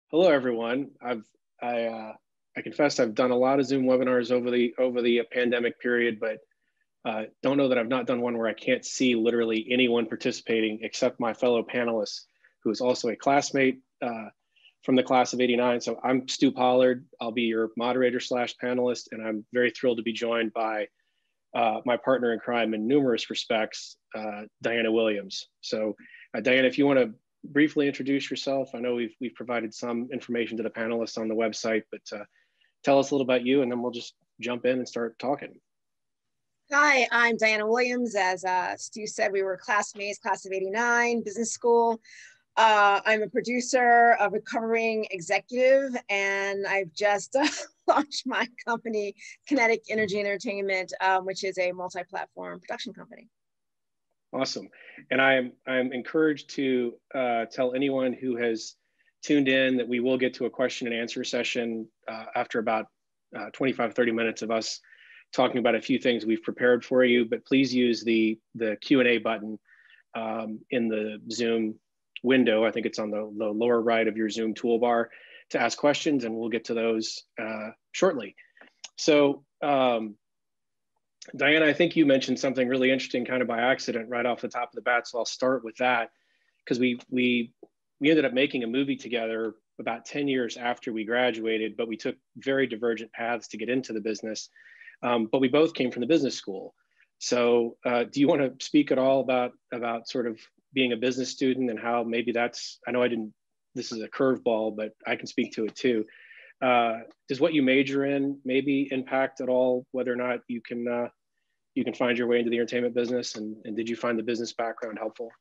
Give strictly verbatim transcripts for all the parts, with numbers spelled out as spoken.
Hello, everyone. I've I uh, I confess I've done a lot of Zoom webinars over the over the pandemic period, but uh, don't know that I've not done one where I can't see literally anyone participating except my fellow panelists, who is also a classmate uh, from the class of eighty-nine. So I'm Stu Pollard. I'll be your moderator slash panelist, and I'm very thrilled to be joined by uh, my partner in crime in numerous respects, uh, Diana Williams. So uh, Diana, if you want to briefly introduce yourself. I know we've, we've provided some information to the panelists on the website, but uh, tell us a little about you, and then we'll just jump in and start talking. Hi, I'm Diana Williams. As uh, Stu said, we were classmates, class of eighty-nine, business school. Uh, I'm a producer, a recovering executive, and I've just uh, launched my company, Kinetic Energy Entertainment, um, which is a multi-platform production company. Awesome. And I'm, I'm encouraged to uh, tell anyone who has tuned in that we will get to a question and answer session uh, after about uh, twenty-five, thirty minutes of us talking about a few things we've prepared for you, but please use the, the Q and A button um, in the Zoom window. I think it's on the, the lower right of your Zoom toolbar to ask questions, and we'll get to those uh, shortly. So, um, Diana, I think you mentioned something really interesting kind of by accident right off the top of the bat. So I'll start with that because we, we, we ended up making a movie together about ten years after we graduated, but we took very divergent paths to get into the business. Um, but we both came from the business school. So uh, do you want to speak at all about, about sort of being a business student and how maybe that's, I know I didn't, this is a curveball, but I can speak to it too. Uh, does what you major in maybe impact at all whether or not you can uh, you can find your way into the entertainment business? And, and did you find the business background helpful?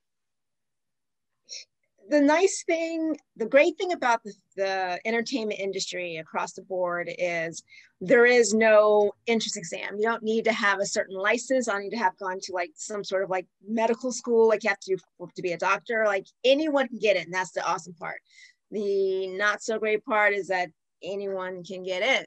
The nice thing, the great thing about the, the entertainment industry across the board is there is no entrance exam. You don't need to have a certain license. I don't need to have gone to like some sort of like medical school, like you have to do to be a doctor. Like anyone can get it, and that's the awesome part. The not so great part is that anyone can get in.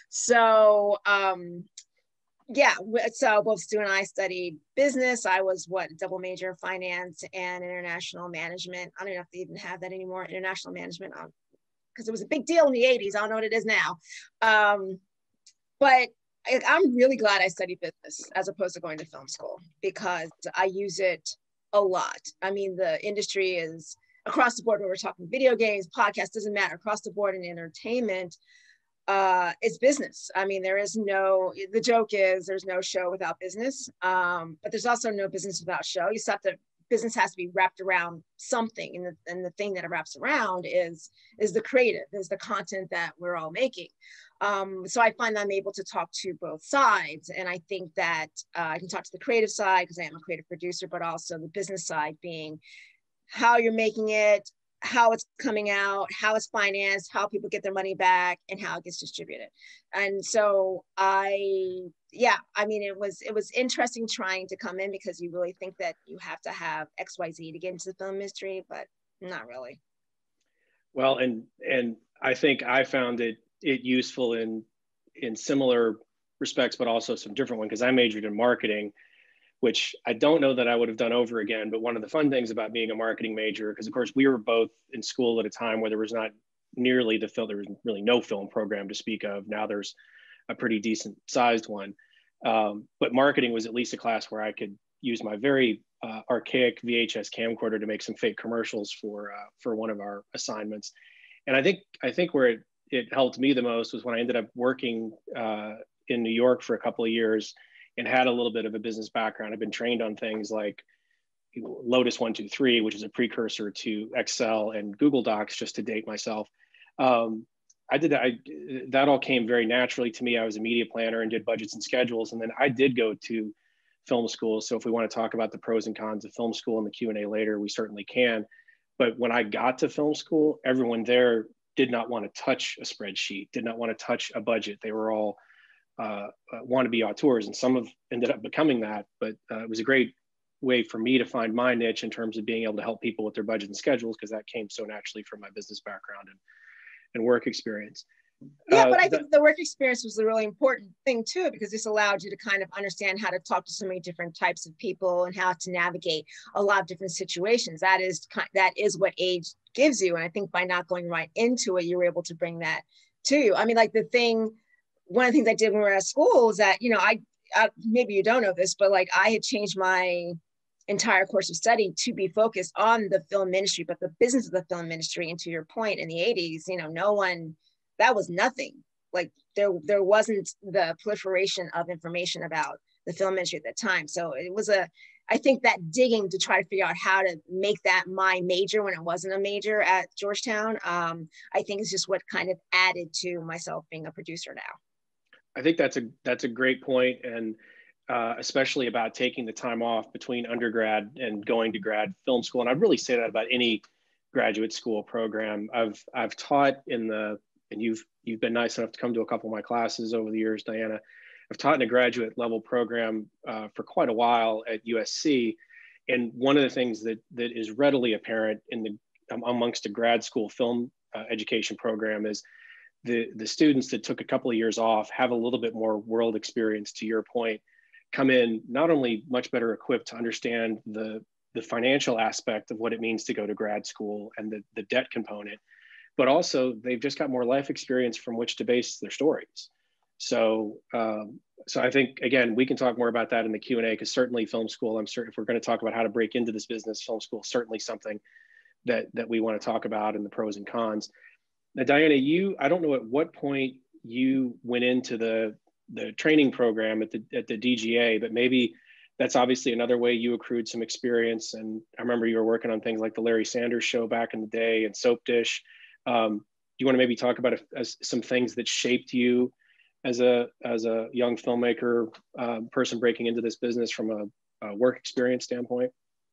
So um, yeah, so both Stu and I studied business. I was what, double major, finance and international management. I don't know if they even have that anymore, international management, because um, it was a big deal in the eighties. I don't know what it is now. Um, but I, I'm really glad I studied business as opposed to going to film school, because I use it a lot. I mean, the industry is across the board, where we're talking video games, podcasts, doesn't matter, across the board in entertainment. Uh, it's business. I mean, there is no, the joke is there's no show without business, um, but there's also no business without show. You have to, business has to be wrapped around something. And the, and the thing that it wraps around is, is the creative, is the content that we're all making. Um, so I find I'm able to talk to both sides. And I think that uh, I can talk to the creative side because I am a creative producer, but also the business side being how you're making it, how it's coming out, how it's financed, how people get their money back, and how it gets distributed. And so I, yeah, I mean, it was, it was interesting trying to come in, because you really think that you have to have X Y Z to get into the film industry, but not really. Well, and, and I think I found it, it useful in, in similar respects, but also some different ones, because I majored in marketing, which I don't know that I would have done over again. But one of the fun things about being a marketing major, because of course we were both in school at a time where there was not nearly the film, there was really no film program to speak of. Now there's a pretty decent sized one. Um, but marketing was at least a class where I could use my very uh, archaic V H S camcorder to make some fake commercials for, uh, for one of our assignments. And I think, I think where it, it helped me the most was when I ended up working uh, in New York for a couple of years and had a little bit of a business background. I've been trained on things like Lotus one two three, which is a precursor to Excel and Google Docs, just to date myself. Um, I did that, I, that all came very naturally to me. I was a media planner and did budgets and schedules. And then I did go to film school. So if we want to talk about the pros and cons of film school in the Q and A later, we certainly can. But when I got to film school, everyone there did not want to touch a spreadsheet, did not want to touch a budget. They were all Uh, uh, wannabe auteurs, and some have ended up becoming that. But uh, it was a great way for me to find my niche in terms of being able to help people with their budget and schedules, because that came so naturally from my business background and, and work experience. Yeah, Uh, but I the, think the work experience was a really important thing too, because this allowed you to kind of understand how to talk to so many different types of people and how to navigate a lot of different situations. That is that is what age gives you. And I think by not going right into it, you were able to bring that to you. I mean, like the thing, one of the things I did when we were at school is that, you know, I, I maybe you don't know this, but like I had changed my entire course of study to be focused on the film industry, but the business of the film industry. And to your point, in the eighties, you know, no one, that was nothing. Like there, there wasn't the proliferation of information about the film industry at that time. So it was a, I think that digging to try to figure out how to make that my major when it wasn't a major at Georgetown, um, I think is just what kind of added to myself being a producer now. I think that's a that's a great point, and uh, especially about taking the time off between undergrad and going to grad film school. And I'd really say that about any graduate school program. I've I've taught in the, and you've you've been nice enough to come to a couple of my classes over the years, Diana. I've taught in a graduate level program uh, for quite a while at U S C, and one of the things that that is readily apparent in the um, amongst a grad school film uh, education program is the the students that took a couple of years off have a little bit more world experience. To your point, come in not only much better equipped to understand the the financial aspect of what it means to go to grad school and the, the debt component, but also they've just got more life experience from which to base their stories. So, um, so I think, again, we can talk more about that in the Q and A, because certainly film school, I'm certain if we're going to talk about how to break into this business, film school is certainly something that, that we want to talk about, and the pros and cons. Now, Diana, you, I don't know at what point you went into the, the training program at the, at the D G A, but maybe that's obviously another way you accrued some experience. And I remember you were working on things like the Larry Sanders Show back in the day and Soap Dish. Um, do you want to maybe talk about a, as some things that shaped you as a as a young filmmaker, uh, person breaking into this business from a, a work experience standpoint?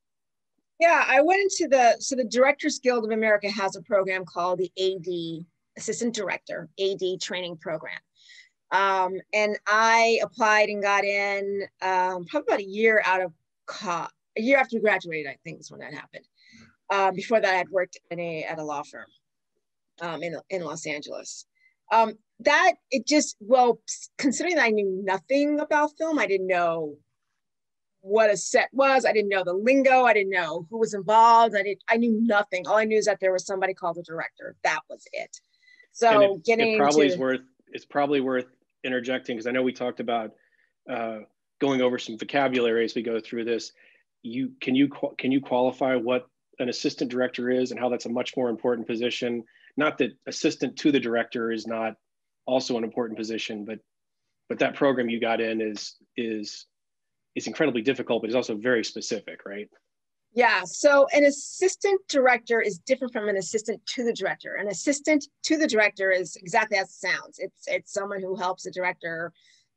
Yeah, I went into the, so the Directors Guild of America has a program called the A D, Assistant Director, A D Training Program. Um, and I applied and got in um, probably about a year out of, co- a year after we graduated, I think is when that happened. Uh, before that, I had worked in a, at a law firm um, in, in Los Angeles. Um, that it just, well, considering that I knew nothing about film, I didn't know what a set was. I didn't know the lingo. I didn't know who was involved. I didn't, I knew nothing. All I knew is that there was somebody called a director. That was it. So it, getting it probably into, is worth, it's probably worth interjecting, because I know we talked about uh, going over some vocabulary as we go through this. You, can you, can you qualify what an assistant director is and how that's a much more important position? Not that assistant to the director is not also an important position, but but that program you got in is is is incredibly difficult, but it's also very specific, right? yeah. So an assistant director is different from an assistant to the director. An assistant to the director is exactly as it sounds. It's it's someone who helps the director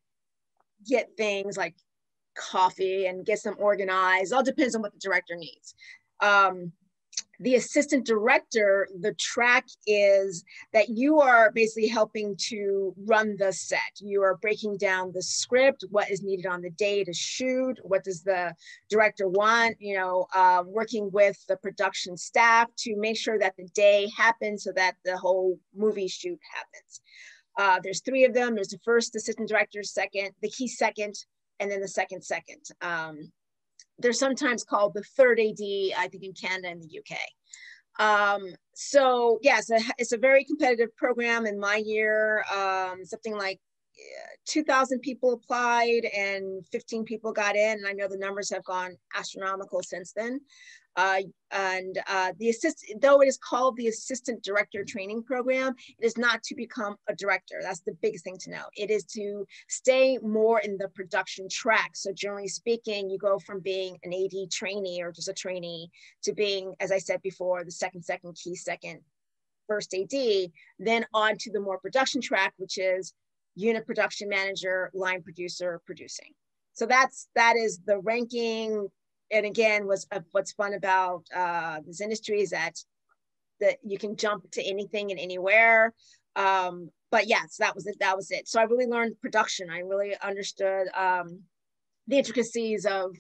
get things like coffee and gets them organized. It all depends on what the director needs. Um, the assistant director, the track is that you are basically helping to run the set. You are breaking down the script, what is needed on the day to shoot, what does the director want, you know, uh, working with the production staff to make sure that the day happens so that the whole movie shoot happens. Uh, there's three of them. There's the first assistant director, second, the key second, and then the second second. Um, they're sometimes called the third A D, I think in Canada and the U K. Um, so yes, yeah, it's a very competitive program. In my year, um, something like two thousand people applied and fifteen people got in. And I know the numbers have gone astronomical since then. Uh, and uh, the assist, though it is called the Assistant Director Training Program, it is not to become a director. That's the biggest thing to know. It is to stay more in the production track. So generally speaking, you go from being an A D trainee or just a trainee to being, as I said before, the second, second, key second, first A D, then on to the more production track, which is unit production manager, line producer, producing. So that's, that is the ranking. And again, was uh, what's fun about uh, this industry is that that you can jump to anything and anywhere. Um, but yes, that was it. That was it. So I really learned production. I really understood um, the intricacies of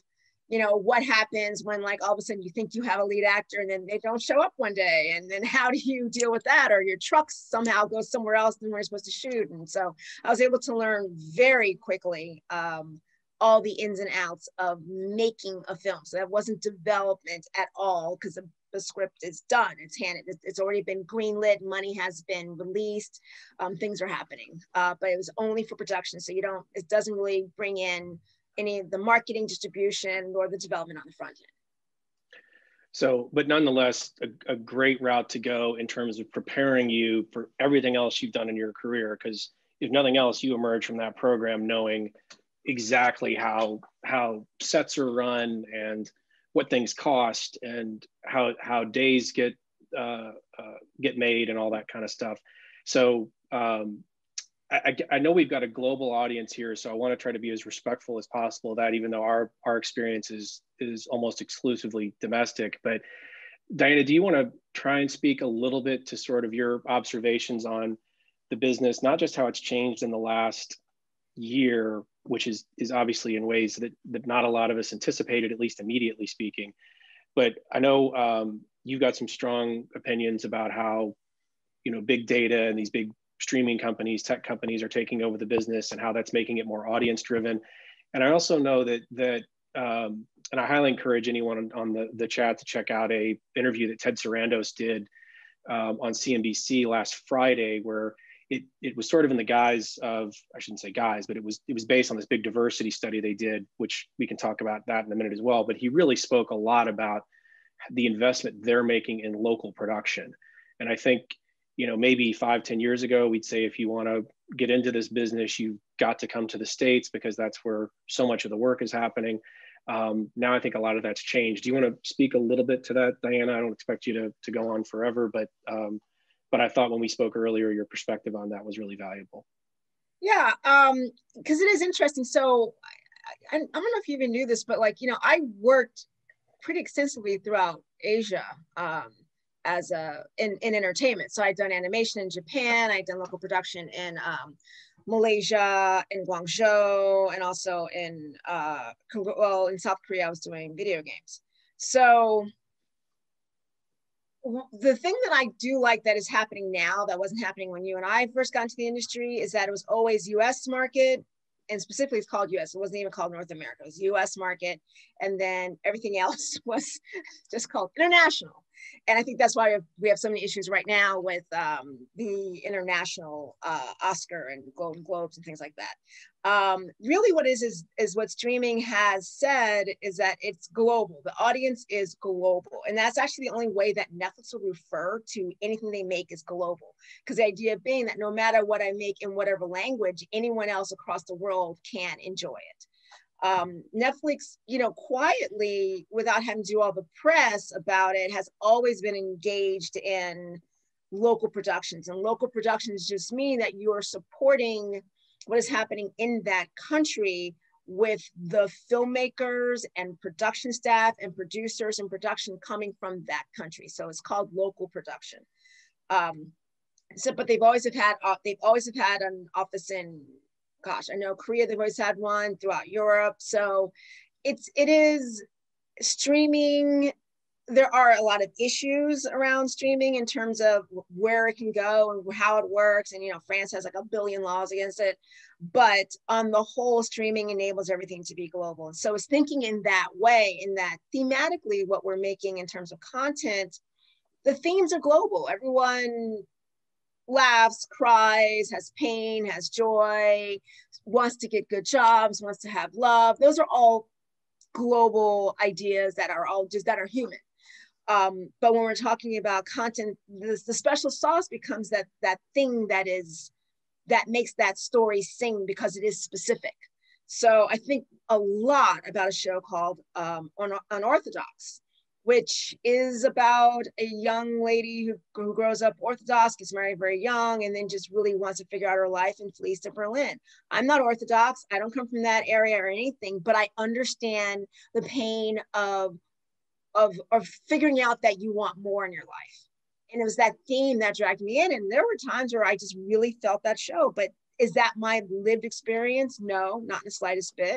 you know, what happens when like all of a sudden you think you have a lead actor and then they don't show up one day, and then how do you deal with that? Or your truck somehow goes somewhere else than where you're supposed to shoot. And so I was able to learn very quickly um, all the ins and outs of making a film. So that wasn't development at all, because the, the script is done, it's handed, it's already been greenlit, money has been released, um, things are happening, uh, but it was only for production. So you don't, it doesn't really bring in any of the marketing, distribution, or the development on the front end. So, but nonetheless, a, a great route to go in terms of preparing you for everything else you've done in your career. Because if nothing else, you emerge from that program knowing exactly how how sets are run and what things cost and how how days get uh, uh, get made and all that kind of stuff. So. Um, I, I know we've got a global audience here, so I want to try to be as respectful as possible of that, even though our, our experience is, is almost exclusively domestic. But Diana, do you want to try and speak a little bit to sort of your observations on the business, not just how it's changed in the last year, which is, is obviously in ways that, that not a lot of us anticipated, at least immediately speaking. But I know um, you've got some strong opinions about how, you know, big data and these big streaming companies, tech companies are taking over the business and how that's making it more audience driven. And I also know that, that um, and I highly encourage anyone on, on the, the chat to check out a interview that Ted Sarandos did um, on C N B C last Friday, where it, it was sort of in the guise of, I shouldn't say guise, but it was, it was based on this big diversity study they did, which we can talk about that in a minute as well. But he really spoke a lot about the investment they're making in local production. And I think, you know, maybe five, ten years ago, we'd say, if you want to get into this business, you've got to come to the States because that's where so much of the work is happening. Um, now, I think a lot of that's changed. Do you want to speak a little bit to that, Diana? I don't expect you to, to go on forever, but, um, but I thought when we spoke earlier, your perspective on that was really valuable. Yeah, um, because it is interesting. So I, I don't know if you even knew this, but like, you know, I worked pretty extensively throughout Asia. Um, as a in, in entertainment. So I'd done animation in Japan, I'd done local production in um, Malaysia, in Guangzhou, and also in uh, well, in South Korea, I was doing video games. So the thing that I do like that is happening now that wasn't happening when you and I first got into the industry is that it was always U S market, and specifically it's called U S. It wasn't even called North America, it was U S market. And then everything else was just called international. And I think that's why we have, we have so many issues right now with um, the international uh, Oscar and Golden Globes and things like that. Um, really what is, is, is what streaming has said is that it's global. The audience is global. And that's actually the only way that Netflix will refer to anything they make is global. Because the idea being that no matter what I make in whatever language, anyone else across the world can enjoy it. Um, Netflix, you know, quietly, without having to do all the press about it, has always been engaged in local productions. And local productions just mean that you are supporting what is happening in that country with the filmmakers and production staff and producers and production coming from that country. So it's called local production. Um, so, but they've always have had, uh, they've always have had an office in, gosh, I know Korea, they've always had one, throughout Europe. So it's, it is streaming. There are a lot of issues around streaming in terms of where it can go and how it works. And, you know, France has like a billion laws against it. But on the whole, streaming enables everything to be global. And so it's thinking in that way, in that thematically, what we're making in terms of content, the themes are global. Everyone laughs, cries, has pain, has joy, wants to get good jobs, wants to have love. Those are all global ideas that are all just, that are human. Um, but when we're talking about content, the, the special sauce becomes that that thing that is, that makes that story sing because it is specific. So I think a lot about a show called um, Unorthodox, which is about a young lady who, who grows up Orthodox, gets married very young, and then just really wants to figure out her life and flees to Berlin. I'm not Orthodox. I don't come from that area or anything, but I understand the pain of, of, of figuring out that you want more in your life. And it was that theme that dragged me in. And there were times where I just really felt that show. But is that my lived experience? No, not in the slightest bit.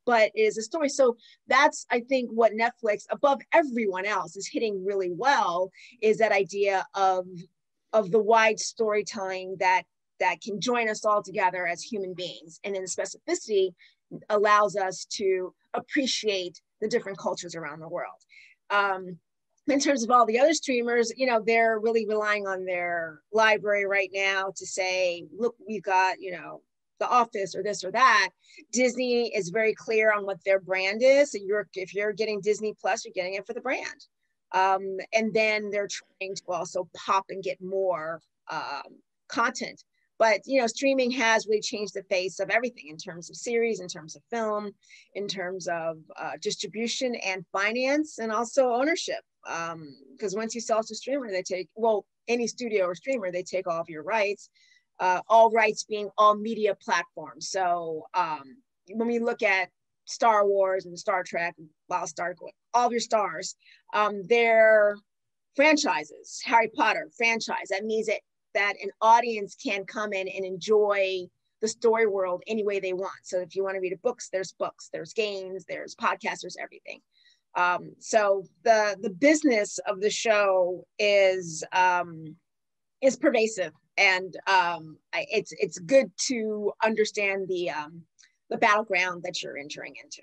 but it is a story. So that's, I think, what Netflix, above everyone else, is hitting really well, is that idea of, of the wide storytelling that, that can join us all together as human beings. And then the specificity allows us to appreciate the different cultures around the world. Um, in terms of all the other streamers, you know, they're really relying on their library right now to say, look, we've got, you know, The Office or this or that. Disney is very clear on what their brand is. So you're, if you're getting Disney Plus, you're getting it for the brand. Um, and then they're trying to also pop and get more um, content. But, you know, streaming has really changed the face of everything in terms of series, in terms of film, in terms of uh, distribution and finance, and also ownership. Because um, once you sell to a streamer, they take, well, any studio or streamer, they take all of your rights, uh, all rights being all media platforms. So um, when we look at Star Wars and Star Trek, well, Star, all of your stars, um, they're franchises. Harry Potter, franchise. That means that that an audience can come in and enjoy the story world any way they want. So if you want to read books, there's books, there's games, there's podcasts, there's everything. Um, so the the business of the show is um, is pervasive, and um, I, it's it's good to understand the um, the battleground that you're entering into.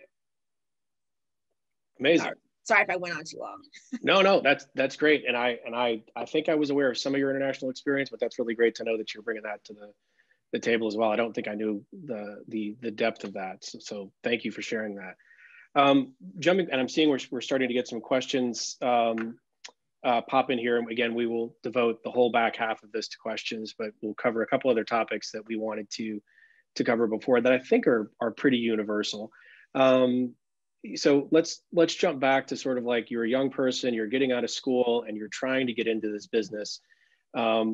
Amazing. Sorry, sorry if I went on too long. No, no, that's that's great, and I and I I think I was aware of some of your international experience, but that's really great to know that you're bringing that to the the table as well. I don't think I knew the the the depth of that, so, so thank you for sharing that. Um, jumping, and I'm seeing we're we're starting to get some questions um, uh, pop in here, and again, we will devote the whole back half of this to questions, but we'll cover a couple other topics that we wanted to to cover before that I think are are pretty universal. Um, So let's let's jump back to sort of like you're a young person, you're getting out of school, and you're trying to get into this business. Um,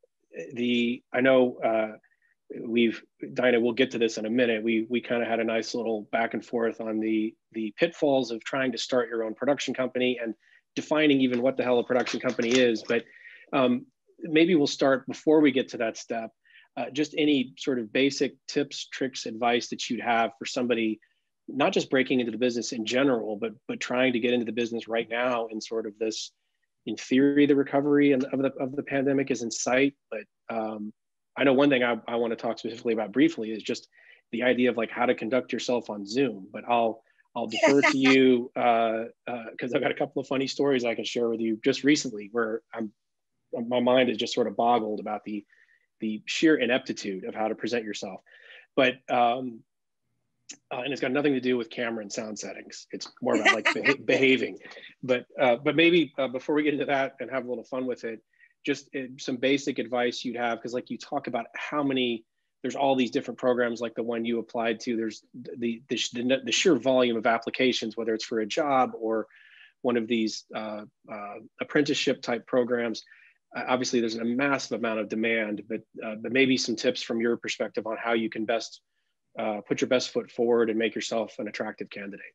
the I know uh, we've Dinah, we'll get to this in a minute. We we kind of had a nice little back and forth on the the pitfalls of trying to start your own production company and defining even what the hell a production company is. But um, maybe we'll start before we get to that step. Uh, just any sort of basic tips, tricks, advice that you'd have for somebody, not just breaking into the business in general, but but trying to get into the business right now in sort of this, in theory, the recovery of the of the pandemic is in sight. But um, I know one thing I, I want to talk specifically about briefly is just the idea of like how to conduct yourself on Zoom. But I'll I'll defer to you because uh, uh, I've got a couple of funny stories I can share with you just recently where I'm my mind is just sort of boggled about the the sheer ineptitude of how to present yourself. But um, Uh, and it's got nothing to do with camera and sound settings. It's more about like beha behaving. But uh, but maybe uh, before we get into that and have a little fun with it, just uh, some basic advice you'd have, because like you talk about how many, there's all these different programs like the one you applied to. There's the the, the, the sheer volume of applications, whether it's for a job or one of these uh, uh, apprenticeship type programs. Uh, obviously, there's a massive amount of demand, but uh, but maybe some tips from your perspective on how you can best Uh, put your best foot forward and make yourself an attractive candidate.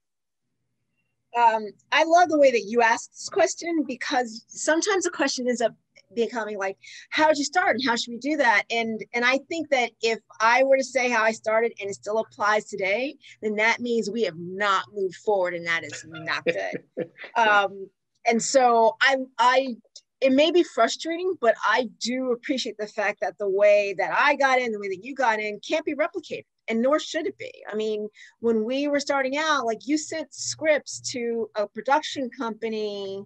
Um, I love the way that you asked this question, because sometimes the question ends up becoming like, how did you start and how should we do that? And, and I think that if I were to say how I started and it still applies today, then that means we have not moved forward, and that is not good. um, and so I, I, it may be frustrating, but I do appreciate the fact that the way that I got in, the way that you got in can't be replicated. And nor should it be. I mean, when we were starting out, like you sent scripts to a production company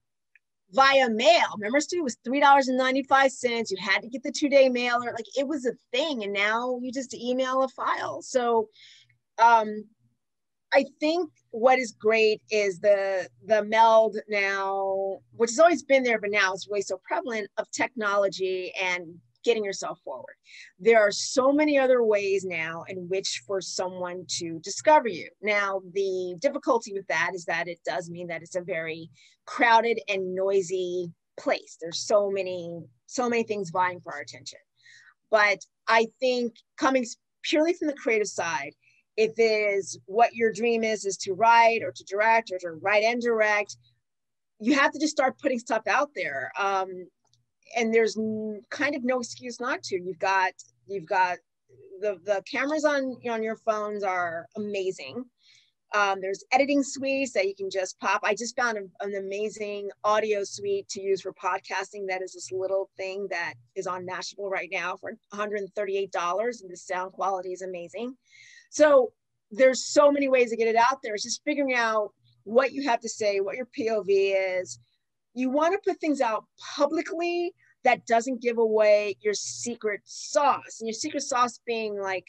via mail. Remember, Stu, it was three dollars and ninety-five cents. You had to get the two-day mailer. Like, it was a thing. And now you just email a file. So um, I think what is great is the, the meld now, which has always been there, but now it's really so prevalent, of technology and getting yourself forward. There are so many other ways now in which for someone to discover you. Now, the difficulty with that is that it does mean that it's a very crowded and noisy place. There's so many, so many things vying for our attention. But I think coming purely from the creative side, if it is what your dream is, is to write or to direct or to write and direct, you have to just start putting stuff out there. Um, and there's kind of no excuse not to. You've got, you've got the, the cameras on, on your phones are amazing. Um, there's editing suites that you can just pop. I just found a, an amazing audio suite to use for podcasting. That is this little thing that is on Mashable right now for one hundred thirty-eight dollars, and the sound quality is amazing. So there's so many ways to get it out there. It's just figuring out what you have to say, what your P O V is. You want to put things out publicly that doesn't give away your secret sauce. And your secret sauce being like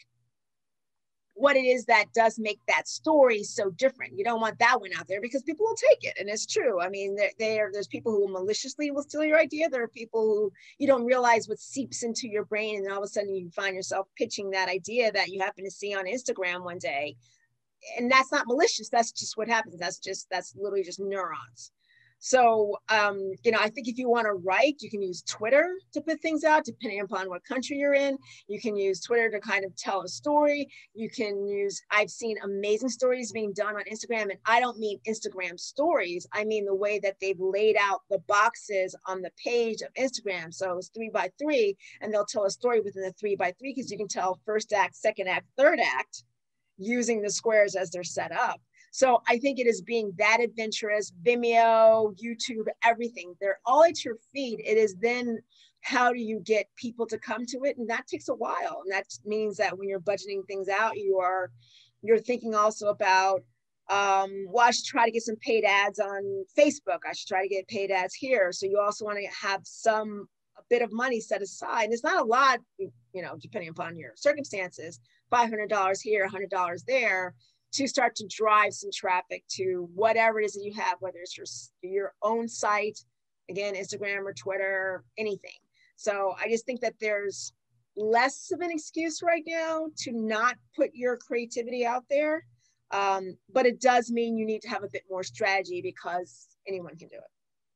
what it is that does make that story so different. You don't want that one out there because people will take it. And it's true. I mean, there, there there's people who maliciously will steal your idea. There are people who you don't realize what seeps into your brain. And then all of a sudden you find yourself pitching that idea that you happen to see on Instagram one day. And that's not malicious. That's just what happens. That's just, that's literally just neurons. So, um, you know, I think if you want to write, you can use Twitter to put things out, depending upon what country you're in. You can use Twitter to kind of tell a story. You can use, I've seen amazing stories being done on Instagram, and I don't mean Instagram stories. I mean the way that they've laid out the boxes on the page of Instagram. So it's three by three, and they'll tell a story within the three by three because you can tell first act, second act, third act using the squares as they're set up. So I think it is being that adventurous. Vimeo, YouTube, everything, they're all at your feet. It is then how do you get people to come to it? And that takes a while. And that means that when you're budgeting things out, you are, you're thinking also about, um, well, I should try to get some paid ads on Facebook. I should try to get paid ads here. So you also want to have some, a bit of money set aside. And it's not a lot, you know, depending upon your circumstances, five hundred dollars here, one hundred dollars there, to start to drive some traffic to whatever it is that you have, whether it's your, your own site, again, Instagram or Twitter, anything. So I just think that there's less of an excuse right now to not put your creativity out there. Um, but it does mean you need to have a bit more strategy because anyone can do it.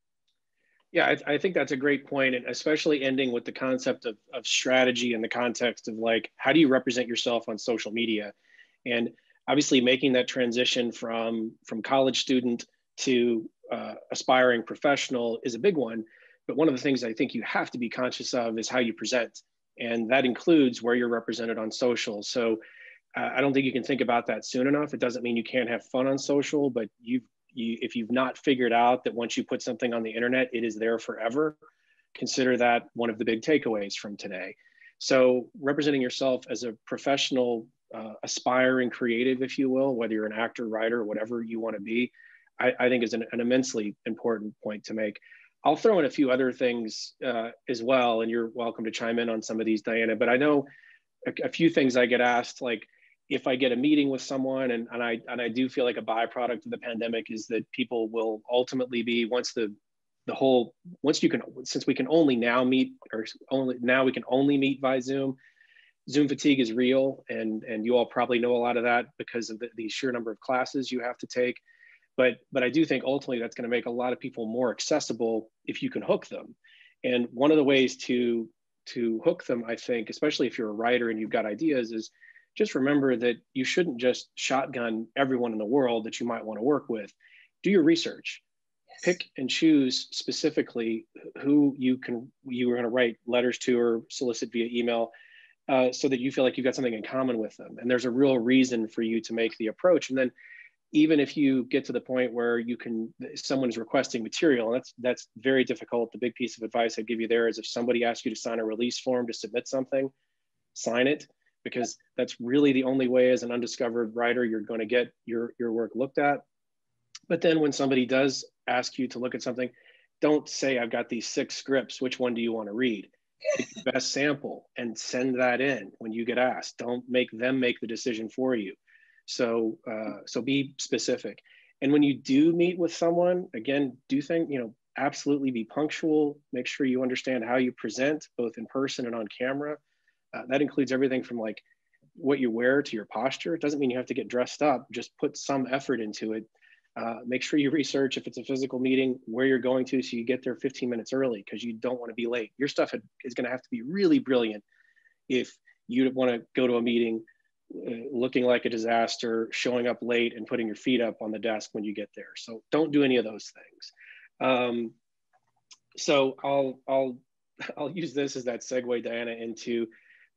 Yeah, I, I think that's a great point, and especially ending with the concept of, of strategy in the context of like, how do you represent yourself on social media? And obviously making that transition from, from college student to uh, aspiring professional is a big one. But one of the things I think you have to be conscious of is how you present. And that includes where you're represented on social. So uh, I don't think you can think about that soon enough. It doesn't mean you can't have fun on social, but you've, you, if you've not figured out that once you put something on the internet, it is there forever, consider that one of the big takeaways from today. So representing yourself as a professional, uh, aspiring creative, if you will, whether you're an actor, writer, whatever you want to be, I, I think is an, an immensely important point to make. I'll throw in a few other things uh, as well, and you're welcome to chime in on some of these, Diana, but I know a, a few things I get asked, like if I get a meeting with someone, and, and, I, and I do feel like a byproduct of the pandemic is that people will ultimately be, once the the whole, once you can, since we can only now meet, or only now we can only meet via Zoom, Zoom fatigue is real. And, and you all probably know a lot of that because of the, the sheer number of classes you have to take. But, but I do think ultimately that's going to make a lot of people more accessible if you can hook them. And one of the ways to, to hook them, I think, especially if you're a writer and you've got ideas, is just remember that you shouldn't just shotgun everyone in the world that you might want to work with. Do your research. Pick and choose specifically who you can, you are going to write letters to or solicit via email uh, so that you feel like you've got something in common with them. And there's a real reason for you to make the approach. And then even if you get to the point where you can, someone is requesting material, and that's, that's very difficult. The big piece of advice I'd give you there is if somebody asks you to sign a release form to submit something, sign it, because that's really the only way as an undiscovered writer you're going to get your, your work looked at. But then when somebody does ask you to look at something, don't say, I've got these six scripts, which one do you want to read? Pick the best sample and send that in when you get asked. Don't make them make the decision for you. So, uh, so be specific. And when you do meet with someone, again, do think, you know, absolutely be punctual. Make sure you understand how you present both in person and on camera. Uh, that includes everything from like what you wear to your posture. It doesn't mean you have to get dressed up, just put some effort into it. Uh, make sure you research if it's a physical meeting, where you're going to, so you get there fifteen minutes early because you don't want to be late. Your stuff is going to have to be really brilliant if you want to go to a meeting uh, looking like a disaster, showing up late and putting your feet up on the desk when you get there. So don't do any of those things. Um, so I'll, I'll, I'll use this as that segue, Diana, into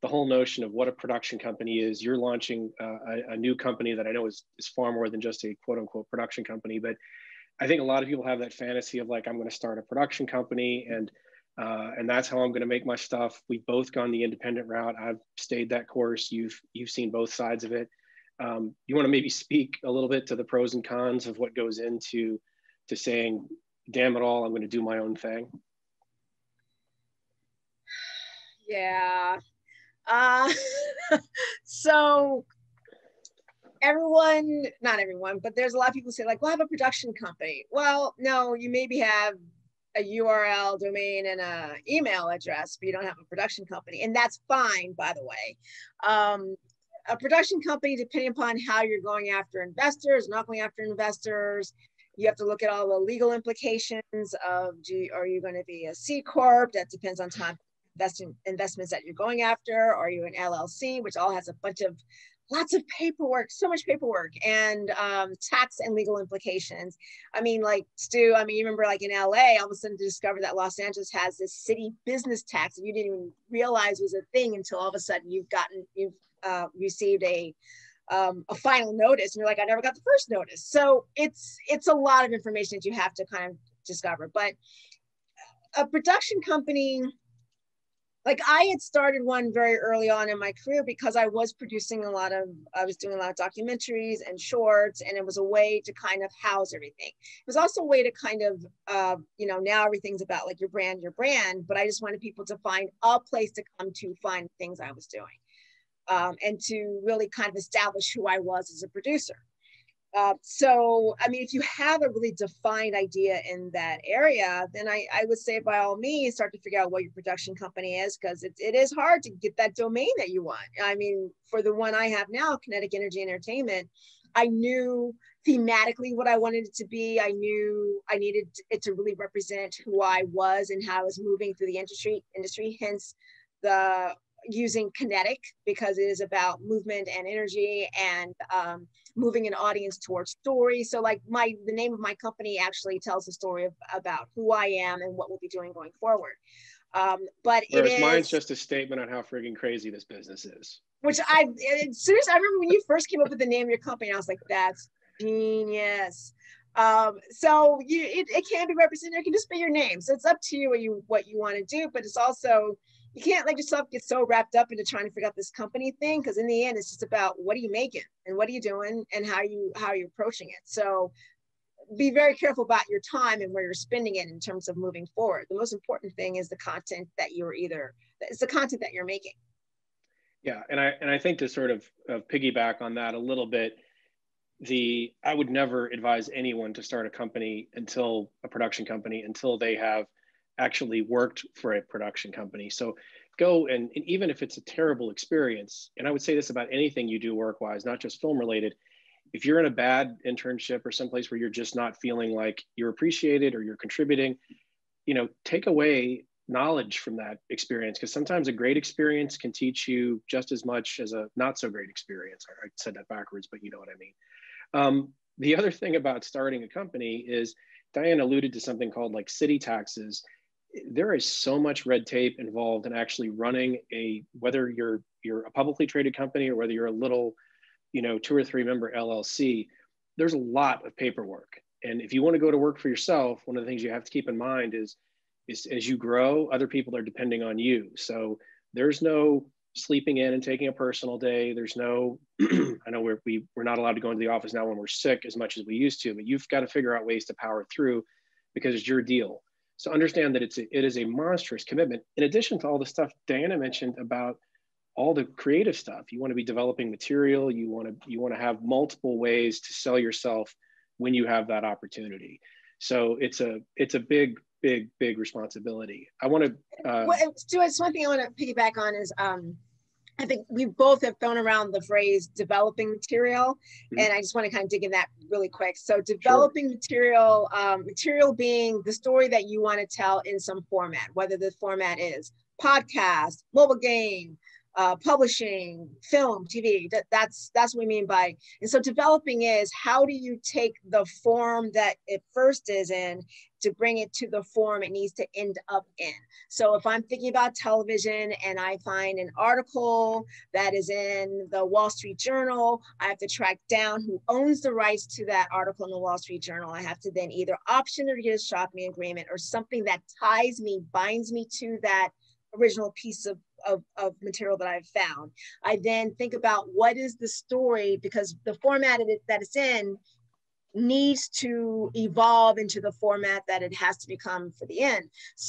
the whole notion of what a production company is. You're launching uh, a, a new company that I know is, is far more than just a quote unquote production company. But I think a lot of people have that fantasy of like, I'm going to start a production company and uh, and that's how I'm going to make my stuff. We've both gone the independent route. I've stayed that course. You've you've seen both sides of it. Um, you want to maybe speak a little bit to the pros and cons of what goes into to saying, damn it all, I'm going to do my own thing? Yeah. Uh, so everyone, not everyone, but there's a lot of people say like, well, I have a production company. Well, no, you maybe have a U R L, domain, and a email address, but you don't have a production company. And that's fine, by the way. Um, a production company, depending upon how you're going after investors, not going after investors, you have to look at all the legal implications of, do, are you going to be a C Corp? That depends on time investing investments that you're going after. Are you an L L C, which all has a bunch of lots of paperwork, so much paperwork, and um, tax and legal implications. I mean, like Stu, I mean, you remember like in L A, all of a sudden to discover that Los Angeles has this city business tax that you didn't even realize was a thing until all of a sudden you've gotten, you've uh, received a um, a final notice, and you're like, I never got the first notice. So it's it's a lot of information that you have to kind of discover. But a production company, like I had started one very early on in my career because I was producing a lot of, I was doing a lot of documentaries and shorts, and it was a way to kind of house everything. It was also a way to kind of, uh, you know, now everything's about like your brand, your brand, but I just wanted people to find a place to come to find things I was doing, um, and to really kind of establish who I was as a producer. Uh, so, I mean, if you have a really defined idea in that area, then I, I would say by all means, start to figure out what your production company is, because it, it is hard to get that domain that you want. I mean, for the one I have now, Kinetic Energy Entertainment, I knew thematically what I wanted it to be. I knew I needed it to really represent who I was and how I was moving through the industry, industry, hence the using kinetic, because it is about movement and energy and um, moving an audience towards story. So like my, the name of my company actually tells the story of, about who I am and what we'll be doing going forward. Um, but Whereas it is, mine's just a statement on how friggin' crazy this business is. Which I, seriously, I remember when you first came up with the name of your company, I was like, that's genius. Um, so you, it, it can be represented, it can just be your name. So it's up to you what you, what you want to do, but it's also, you can't let yourself get so wrapped up into trying to figure out this company thing, because in the end, it's just about what are you making and what are you doing and how you how are you approaching it. So be very careful about your time and where you're spending it in terms of moving forward. The most important thing is the content that you're either, it's the content that you're making. Yeah, and I and I think to sort of, of piggyback on that a little bit, the I would never advise anyone to start a company until a production company until they have actually worked for a production company. So go and, and even if it's a terrible experience, and I would say this about anything you do work-wise, not just film related, if you're in a bad internship or someplace where you're just not feeling like you're appreciated or you're contributing, you know, take away knowledge from that experience, because sometimes a great experience can teach you just as much as a not so great experience. I said that backwards, but you know what I mean. Um, the other thing about starting a company is Diane alluded to something called like city taxes. There is so much red tape involved in actually running a, whether you're you're a publicly traded company or whether you're a little, you know, two or three member L L C, there's a lot of paperwork. And if you want to go to work for yourself, one of the things you have to keep in mind is, is as you grow, other people are depending on you. So there's no sleeping in and taking a personal day. There's no, I know we're, we, we're not allowed to go into the office now when we're sick as much as we used to, but you've got to figure out ways to power through because it's your deal. So understand that it's a, it is a monstrous commitment. In addition to all the stuff Diana mentioned about all the creative stuff, you want to be developing material. You want to you want to have multiple ways to sell yourself when you have that opportunity. So it's a it's a big big big responsibility. I want to. Uh, well, Stuart, one thing I want to piggyback on is um, I think we both have thrown around the phrase developing material, mm-hmm. and I just want to kind of dig in that really quick. So developing sure. material, um, material being the story that you want to tell in some format, whether the format is podcast, mobile game, uh, publishing, film, T V. That, that's, that's what we mean by, and so developing is how do you take the form that it first is in to bring it to the form it needs to end up in. So if I'm thinking about television and I find an article that is in the Wall Street Journal, I have to track down who owns the rights to that article in the Wall Street Journal. I have to then either option or get a shopping agreement or something that ties me, binds me to that original piece of, of, of material that I've found. I then think about what is the story, because the format of it, that it's in needs to evolve into the format that it has to become for the end.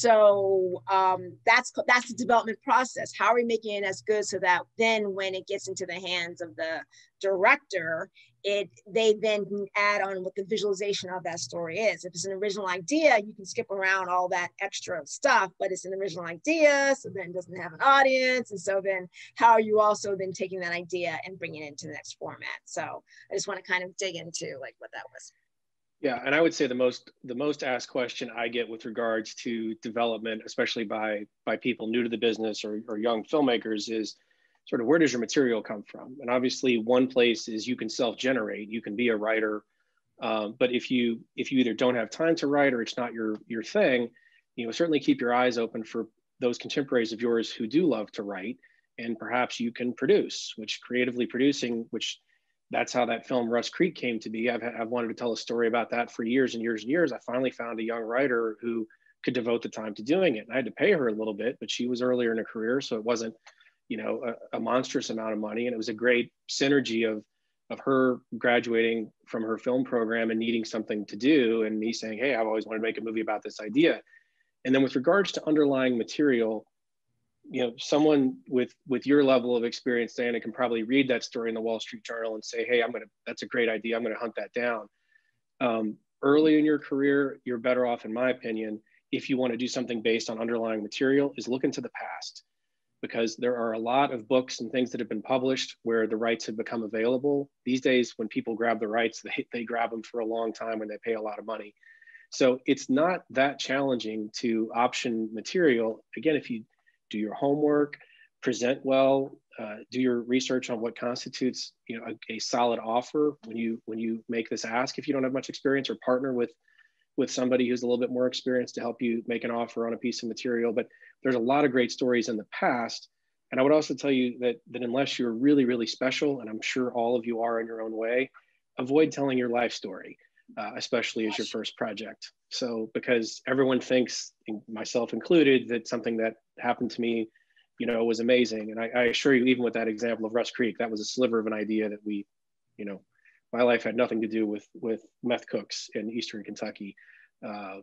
So um, that's that's the development process. How are we making it as good so that then when it gets into the hands of the director, it they then can add on what the visualization of that story is. If it's an original idea, you can skip around all that extra stuff, but it's an original idea, so then it doesn't have an audience. And so then how are you also then taking that idea and bringing it into the next format? So I just want to kind of dig into like what that was. Yeah, and I would say the most the most asked question I get with regards to development, especially by by people new to the business or, or young filmmakers, is sort of where does your material come from? And obviously, one place is you can self-generate. You can be a writer, um, but if you if you either don't have time to write or it's not your your thing, you know, certainly keep your eyes open for those contemporaries of yours who do love to write, and perhaps you can produce, which creatively producing, which that's how that film Rust Creek came to be. I've, I've wanted to tell a story about that for years and years and years. I finally found a young writer who could devote the time to doing it. And I had to pay her a little bit, but she was earlier in her career, so it wasn't, you know, a, a monstrous amount of money. And it was a great synergy of, of her graduating from her film program and needing something to do, and me saying, hey, I've always wanted to make a movie about this idea. And then with regards to underlying material, you know, someone with with your level of experience, Diana, can probably read that story in the Wall Street Journal and say, hey, I'm gonna, that's a great idea, I'm gonna hunt that down. Um, early in your career, you're better off, in my opinion, if you wanna do something based on underlying material, is look into the past. Because there are a lot of books and things that have been published where the rights have become available. These days, when people grab the rights, they, they grab them for a long time and they pay a lot of money. So it's not that challenging to option material. Again, if you do your homework, present well, uh, do your research on what constitutes, you know, a, a solid offer when you when you make this ask. If you don't have much experience, or partner with with somebody who's a little bit more experienced to help you make an offer on a piece of material. But there's a lot of great stories in the past. And I would also tell you that that unless you're really, really special, and I'm sure all of you are in your own way, avoid telling your life story, uh, especially as your first project. So, because everyone thinks, myself included, that something that happened to me, you know, was amazing. And I, I assure you, even with that example of Rust Creek, that was a sliver of an idea that we, you know, my life had nothing to do with, with meth cooks in Eastern Kentucky uh,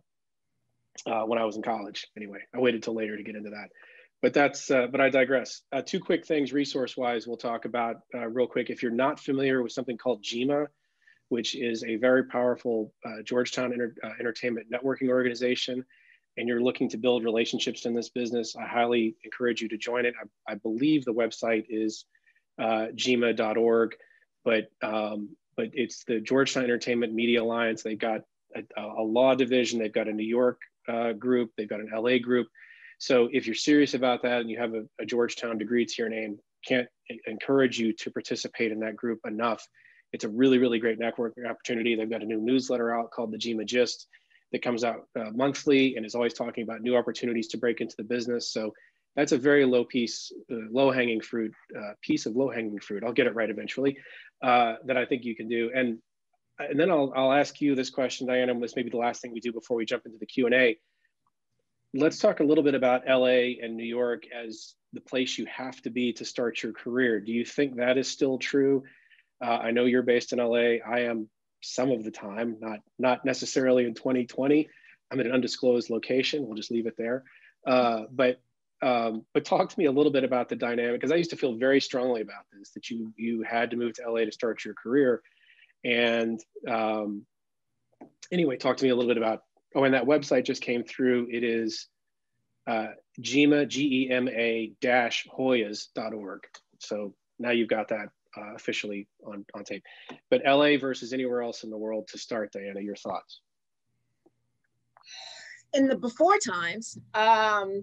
uh, when I was in college. Anyway, I waited till later to get into that. But that's, uh, but I digress. Uh, two quick things resource-wise we'll talk about uh, real quick. If you're not familiar with something called G M A, which is a very powerful uh, Georgetown inter, uh, entertainment networking organization, and you're looking to build relationships in this business, I highly encourage you to join it. I, I believe the website is uh, G M A dot org, but, um, but it's the Georgetown Entertainment Media Alliance. They've got a, a law division, they've got a New York uh, group, they've got an L A group. So if you're serious about that and you have a, a Georgetown degree to your name, can't encourage you to participate in that group enough. It's a really, really great networking opportunity. They've got a new newsletter out called the G M A Gist that comes out uh, monthly and is always talking about new opportunities to break into the business. So that's a very low piece, uh, low hanging fruit, uh, piece of low hanging fruit. I'll get it right eventually, uh, that I think you can do. And, and then I'll, I'll ask you this question, Diana, and this may be the last thing we do before we jump into the Q and A. Let's talk a little bit about L A and New York as the place you have to be to start your career. Do you think that is still true? Uh, I know you're based in L A. I am some of the time, not, not necessarily in twenty twenty. I'm in an undisclosed location. We'll just leave it there. Uh, but, um, but talk to me a little bit about the dynamic, because I used to feel very strongly about this, that you, you had to move to L A to start your career. And um, anyway, talk to me a little bit about, oh, and that website just came through. It is uh, G M A, G E M A dash Hoyas dot org. So now you've got that uh, officially on, on tape. But L A versus anywhere else in the world to start, Diana, your thoughts? In the before times, um,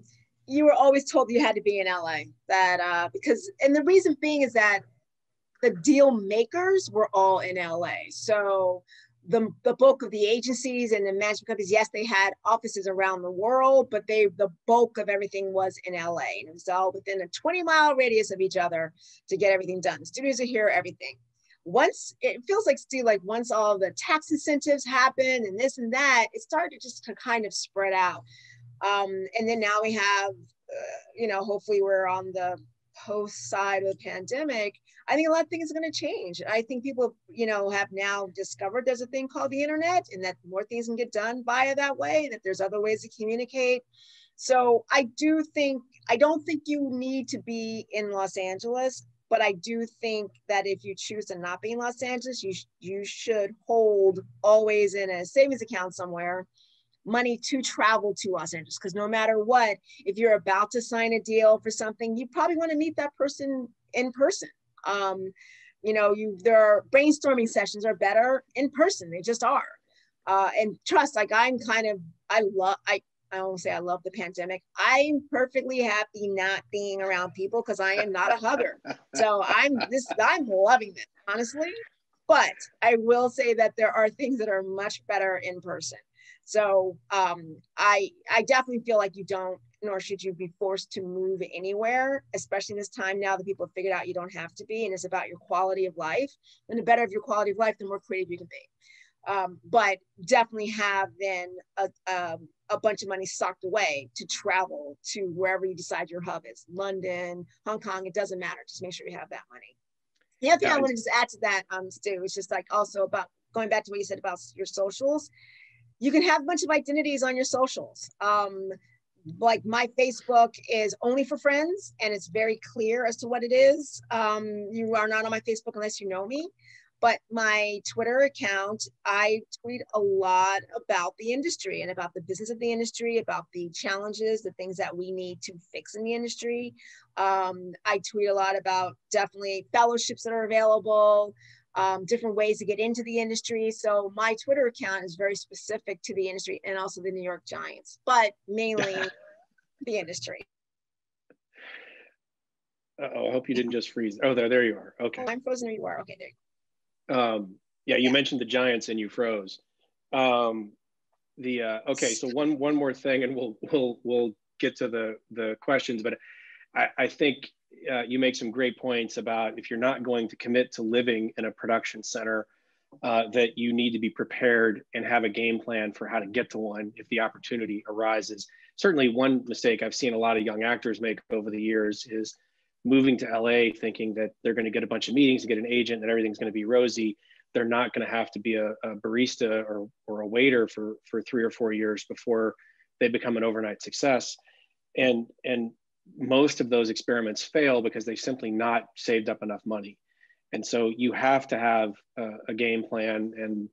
you were always told you had to be in L A. That uh, because, and the reason being is that the deal makers were all in L A. So the, the bulk of the agencies and the management companies, yes, they had offices around the world, but they the bulk of everything was in L A. And it was all within a twenty mile radius of each other to get everything done. The studios are here, everything. Once it feels like still like once all the tax incentives happen and this and that, it started just to kind of spread out. Um, and then now we have, uh, you know, hopefully we're on the post side of the pandemic. I think a lot of things are going to change. I think people, you know, have now discovered there's a thing called the internet and that more things can get done via that way, that there's other ways to communicate. So I do think, I don't think you need to be in Los Angeles, but I do think that if you choose to not be in Los Angeles, you, you should hold always in a savings account somewhere money to travel to Los Angeles. Because no matter what, if you're about to sign a deal for something, you probably want to meet that person in person. Um, you know, you there are brainstorming sessions are better in person. They just are. Uh, and trust, like I'm kind of, I love, I, I don't say I love the pandemic. I'm perfectly happy not being around people because I am not a hugger. So I'm this, I'm loving this, honestly. But I will say that there are things that are much better in person. So um, I, I definitely feel like you don't, nor should you be forced to move anywhere, especially in this time now that people have figured out you don't have to be, and it's about your quality of life. And the better of your quality of life, the more creative you can be. Um, but definitely have then a, a, a bunch of money socked away to travel to wherever you decide your hub is, London, Hong Kong, it doesn't matter. Just make sure you have that money. The other thing yeah, I want to just add to that, um, Stu, is just like also about going back to what you said about your socials. You can have a bunch of identities on your socials. Um, like my Facebook is only for friends and it's very clear as to what it is. Um, you are not on my Facebook unless you know me. But my Twitter account, I tweet a lot about the industry and about the business of the industry, about the challenges, the things that we need to fix in the industry. Um, I tweet a lot about definitely fellowships that are available, um, different ways to get into the industry. So my Twitter account is very specific to the industry and also the New York Giants, but mainly the industry. Uh-oh, I hope you didn't just freeze. Oh, there, there you are. Okay. Oh, I'm frozen or you are. Okay, there you go. Um, yeah, you yeah. mentioned the Giants and you froze. Um, the uh, okay, so one one more thing, and we'll we'll we'll get to the the questions. But I, I think uh, you make some great points about if you're not going to commit to living in a production center, uh, that you need to be prepared and have a game plan for how to get to one if the opportunity arises. Certainly, one mistake I've seen a lot of young actors make over the years is moving to L A thinking that they're going to get a bunch of meetings and get an agent and everything's going to be rosy. They're not going to have to be a, a barista or, or a waiter for, for three or four years before they become an overnight success. And, and most of those experiments fail because they've simply not saved up enough money. And so you have to have a, a game plan. And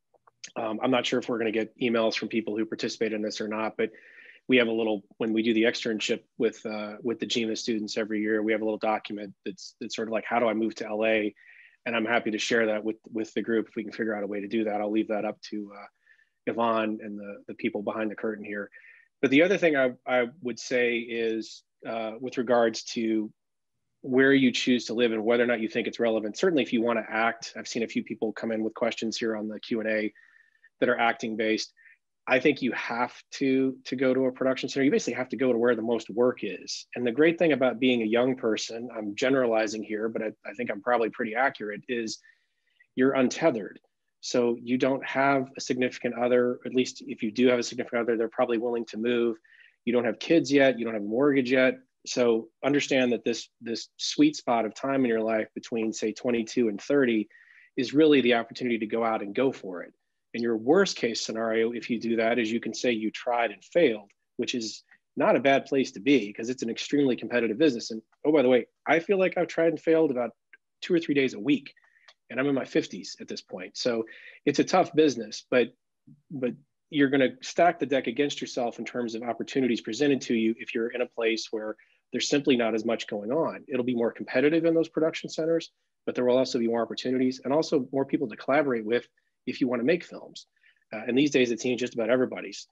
um, I'm not sure if we're going to get emails from people who participate in this or not, but we have a little, when we do the externship with uh, with the G M A students every year, we have a little document that's, that's sort of like, how do I move to L A? And I'm happy to share that with, with the group if we can figure out a way to do that. I'll leave that up to uh, Yvonne and the, the people behind the curtain here. But the other thing I, I would say is uh, with regards to where you choose to live and whether or not you think it's relevant. Certainly if you want to act, I've seen a few people come in with questions here on the Q and A that are acting based. I think you have to, to go to a production center. You basically have to go to where the most work is. And the great thing about being a young person, I'm generalizing here, but I, I think I'm probably pretty accurate, is you're untethered. So you don't have a significant other, at least if you do have a significant other, they're probably willing to move. You don't have kids yet, you don't have a mortgage yet. So understand that this, this sweet spot of time in your life between say twenty-two and thirty is really the opportunity to go out and go for it. And your worst case scenario, if you do that, is you can say you tried and failed, which is not a bad place to be because it's an extremely competitive business. And oh, by the way, I feel like I've tried and failed about two or three days a week, and I'm in my fifties at this point. So it's a tough business, but, but you're going to stack the deck against yourself in terms of opportunities presented to you if you're in a place where there's simply not as much going on. It'll be more competitive in those production centers, but there will also be more opportunities and also more people to collaborate with if you want to make films. Uh, and these days, it seems just about everybody's.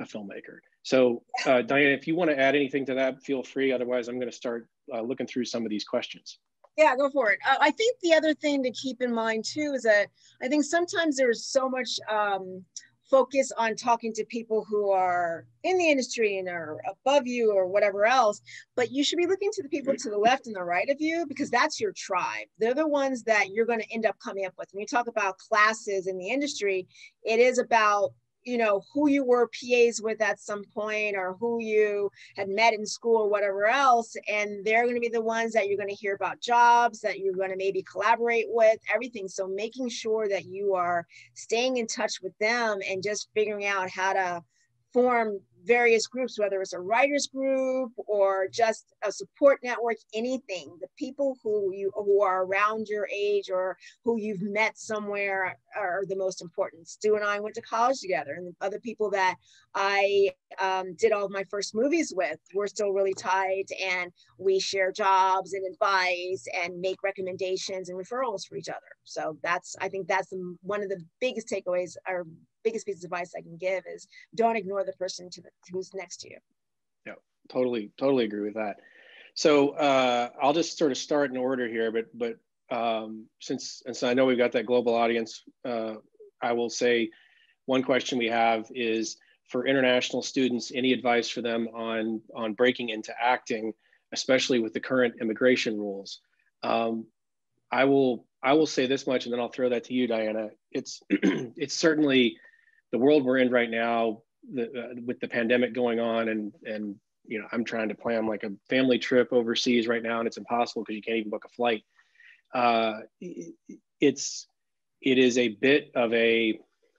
a filmmaker. So uh, Diana, if you want to add anything to that, feel free. Otherwise, I'm going to start uh, looking through some of these questions. Yeah, go for it. Uh, I think the other thing to keep in mind too is that I think sometimes there's so much um, focus on talking to people who are in the industry and are above you or whatever else, but you should be looking to the people to the left and the right of you, because that's your tribe. They're the ones that you're going to end up coming up with. When you talk about classes in the industry, it is about, you know, who you were P As with at some point, or who you had met in school or whatever else. And they're going to be the ones that you're going to hear about jobs, that you're going to maybe collaborate with, everything. So making sure that you are staying in touch with them and just figuring out how to form various groups, whether it's a writers group or just a support network, anything. The people who you who are around your age or who you've met somewhere are the most important. Stu and I went to college together, and the other people that I um, did all of my first movies with, we're still really tight, and we share jobs and advice and make recommendations and referrals for each other. So that's, I think that's the, one of the biggest takeaways or biggest piece of advice I can give is don't ignore the person to the, who's next to you. Yeah, totally, totally agree with that. So uh, I'll just sort of start in order here, but but um, since and so I know we've got that global audience, uh, I will say one question we have is for international students, any advice for them on on breaking into acting, especially with the current immigration rules? Um, I will I will say this much, and then I'll throw that to you, Diana. It's it's certainly the world we're in right now, the, uh, with the pandemic going on, and and you know, I'm trying to plan like a family trip overseas right now, and it's impossible because you can't even book a flight. Uh, it's it is a bit of a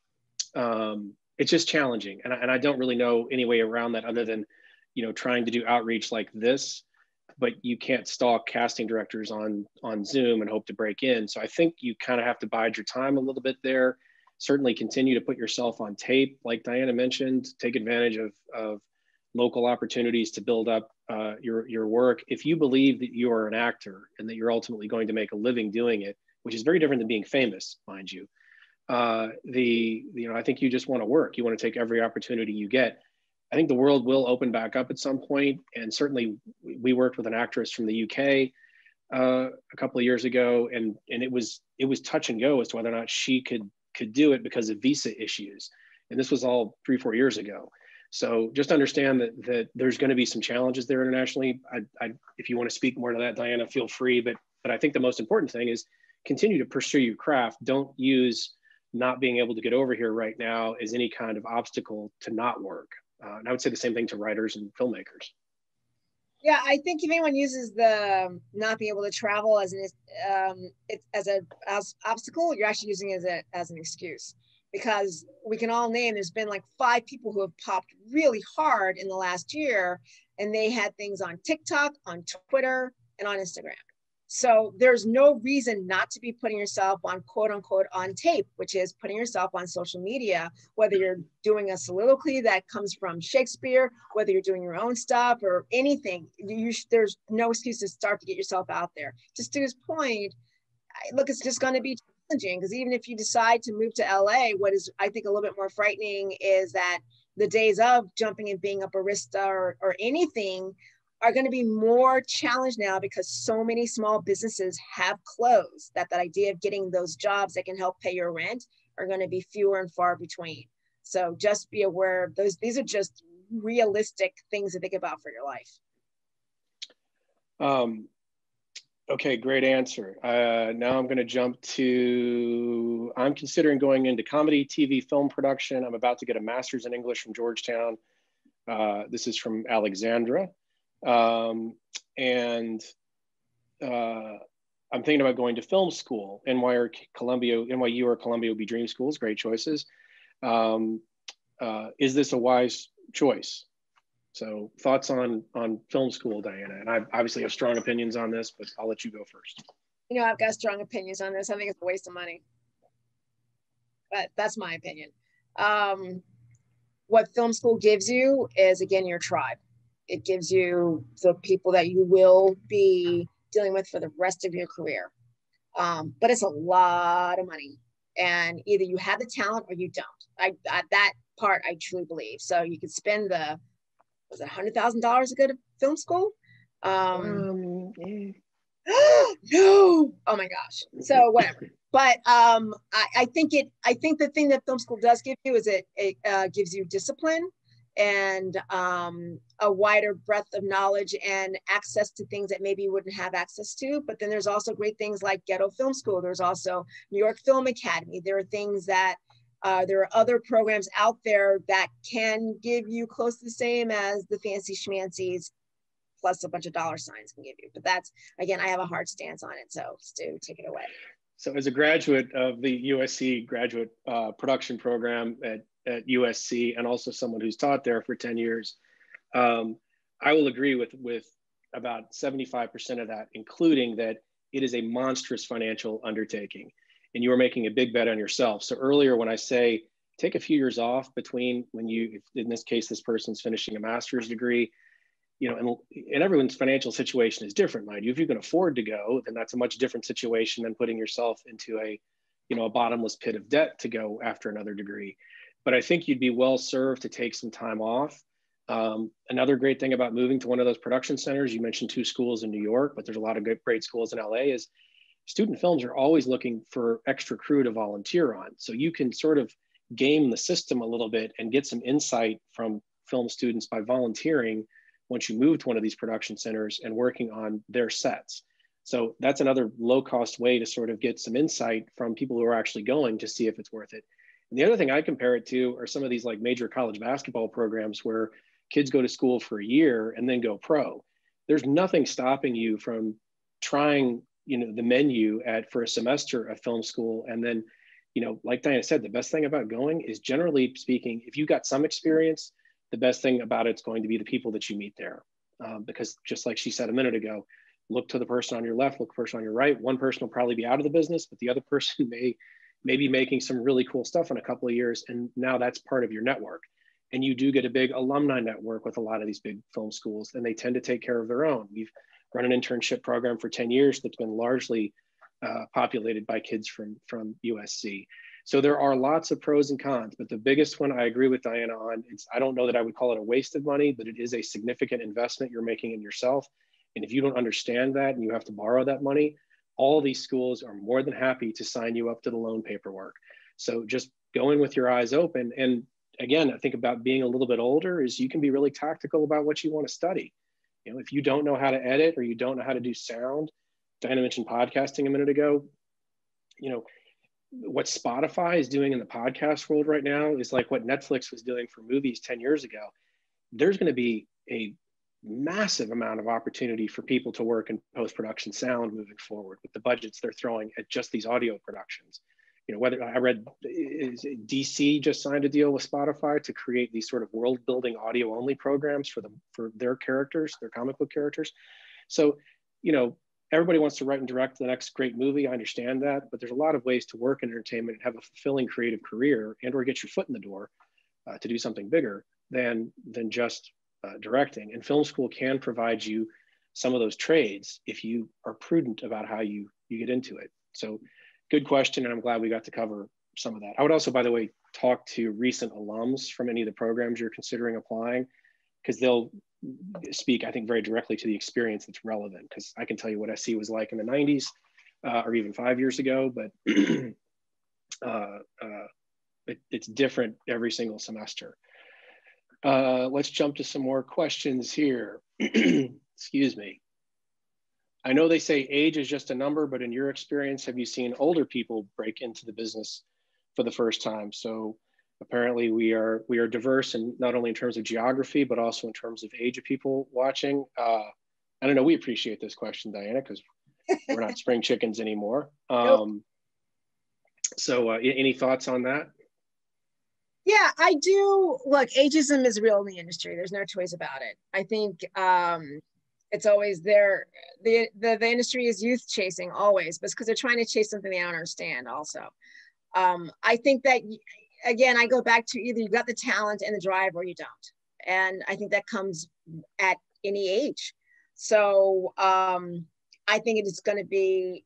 um, it's just challenging, and I, and I don't really know any way around that other than, you know, trying to do outreach like this. But you can't stalk casting directors on on Zoom and hope to break in. So I think you kind of have to bide your time a little bit there. Certainly continue to put yourself on tape, like Diana mentioned, take advantage of, of local opportunities to build up uh, your, your work. If you believe that you are an actor and that you're ultimately going to make a living doing it, which is very different than being famous, mind you, uh, the, you know, I think you just want to work. You want to take every opportunity you get. I think the world will open back up at some point. And certainly we worked with an actress from the U K uh, a couple of years ago, and, and it was, it was touch and go as to whether or not she could could do it because of visa issues. And this was all three, four years ago. So just understand that, that there's going to be some challenges there internationally. I, I, if you want to speak more to that, Diana, feel free. But, but I think the most important thing is continue to pursue your craft. Don't use not being able to get over here right now as any kind of obstacle to not work. Uh, and I would say the same thing to writers and filmmakers. Yeah, I think if anyone uses the not being able to travel as an um, it, as a as obstacle, you're actually using it as, a, as an excuse, because we can all name, there's been like five people who have popped really hard in the last year, and they had things on TikTok, on Twitter, and on Instagram. So there's no reason not to be putting yourself on quote unquote on tape, which is putting yourself on social media, whether you're doing a soliloquy that comes from Shakespeare, whether you're doing your own stuff or anything. You sh- there's no excuse to start to get yourself out there. Just to his point, I, look, it's just going to be challenging, because even if you decide to move to L A, what is I think a little bit more frightening is that the days of jumping and being a barista or, or anything are going to be more challenged now, because so many small businesses have closed, that that idea of getting those jobs that can help pay your rent are going to be fewer and far between. So just be aware of those. These are just realistic things to think about for your life. Um, okay, great answer. Uh, now I'm going to jump to, I'm considering going into comedy, T V, film production. I'm about to get a master's in English from Georgetown. Uh, this is from Alexandra. Um, and uh, I'm thinking about going to film school. N Y or Columbia, N Y U or Columbia would be dream schools, great choices. Um, uh, is this a wise choice? So thoughts on, on film school, Diana? And I obviously have strong opinions on this, but I'll let you go first. You know, I've got strong opinions on this. I think it's a waste of money, but that's my opinion. Um, what film school gives you is, again, your tribe. It gives you the people that you will be dealing with for the rest of your career. Um, but it's a lot of money, and either you have the talent or you don't. I, I that part, I truly believe. So you could spend the, was it one hundred thousand dollars to go to film school? Um, Um, eh. no, oh my gosh. So whatever. But um, I, I think it. I think the thing that film school does give you is it it uh, gives you discipline and um, a wider breadth of knowledge and access to things that maybe you wouldn't have access to. But then there's also great things like Ghetto Film School. There's also New York Film Academy. There are things that uh, there are other programs out there that can give you close to the same as the fancy schmancies, plus a bunch of dollar signs can give you. But that's, again, I have a hard stance on it. So Stu, take it away. So as a graduate of the U S C graduate uh, production program at, at U S C, and also someone who's taught there for ten years, um, I will agree with, with about seventy-five percent of that, including that it is a monstrous financial undertaking and you are making a big bet on yourself. So earlier when I say, take a few years off between when you, in this case, this person's finishing a master's degree, you know, and, and everyone's financial situation is different, mind you. If you can afford to go, then that's a much different situation than putting yourself into a, you know, a bottomless pit of debt to go after another degree. But I think you'd be well served to take some time off. Um, another great thing about moving to one of those production centers, you mentioned two schools in New York, but there's a lot of good, great schools in L A, is student films are always looking for extra crew to volunteer on. So you can sort of game the system a little bit and get some insight from film students by volunteering once you move to one of these production centers and working on their sets. So that's another low cost way to sort of get some insight from people who are actually going to see if it's worth it. And the other thing I compare it to are some of these like major college basketball programs where kids go to school for a year and then go pro. There's nothing stopping you from trying, you know, the menu at for a semester of film school. And then, you know, like Diana said, the best thing about going is, generally speaking, if you got some experience, the best thing about it's going to be the people that you meet there. Um, because just like she said a minute ago, look to the person on your left, look to the person on your right. One person will probably be out of the business, but the other person may, may be making some really cool stuff in a couple of years. And now that's part of your network. And you do get a big alumni network with a lot of these big film schools, and they tend to take care of their own. We've run an internship program for ten years that's been largely uh, populated by kids from, from U S C. So there are lots of pros and cons, but the biggest one I agree with Diana on, it's, I don't know that I would call it a waste of money, but it is a significant investment you're making in yourself. And if you don't understand that and you have to borrow that money, all these schools are more than happy to sign you up to the loan paperwork. So just go in with your eyes open. And again, I think about being a little bit older is you can be really tactical about what you want to study. You know, if you don't know how to edit or you don't know how to do sound, Diana mentioned podcasting a minute ago, you know, what Spotify is doing in the podcast world right now is like what Netflix was doing for movies ten years ago. There's going to be a massive amount of opportunity for people to work in post-production sound moving forward with the budgets they're throwing at just these audio productions. You know, whether I read D C just signed a deal with Spotify to create these sort of world-building audio-only programs for them, for their characters, their comic book characters. So, you know, everybody wants to write and direct the next great movie. I understand that, but there's a lot of ways to work in entertainment and have a fulfilling creative career and or get your foot in the door uh, to do something bigger than, than just uh, directing. And film school can provide you some of those trades if you are prudent about how you, you get into it. So good question, and I'm glad we got to cover some of that. I would also, by the way, talk to recent alums from any of the programs you're considering applying, because they'll speak, I think, very directly to the experience that's relevant. Because I can tell you what S C was like in the nineties uh, or even five years ago, but uh, uh, it, it's different every single semester. Uh, let's jump to some more questions here. Excuse me. I know they say age is just a number, but in your experience, have you seen older people break into the business for the first time? So apparently we are we are diverse, and not only in terms of geography, but also in terms of age of people watching. Uh, I don't know, we appreciate this question, Diana, because we're not spring chickens anymore. Um, nope. So uh, any thoughts on that? Yeah, I do. Look, ageism is real in the industry. There's no choice about it. I think um, it's always there. The, the, the industry is youth chasing always, but it's because they're trying to chase something they don't understand also. Um, I think that, again, I go back to either you got the talent and the drive or you don't. And I think that comes at any age. So um, I think it is going to be,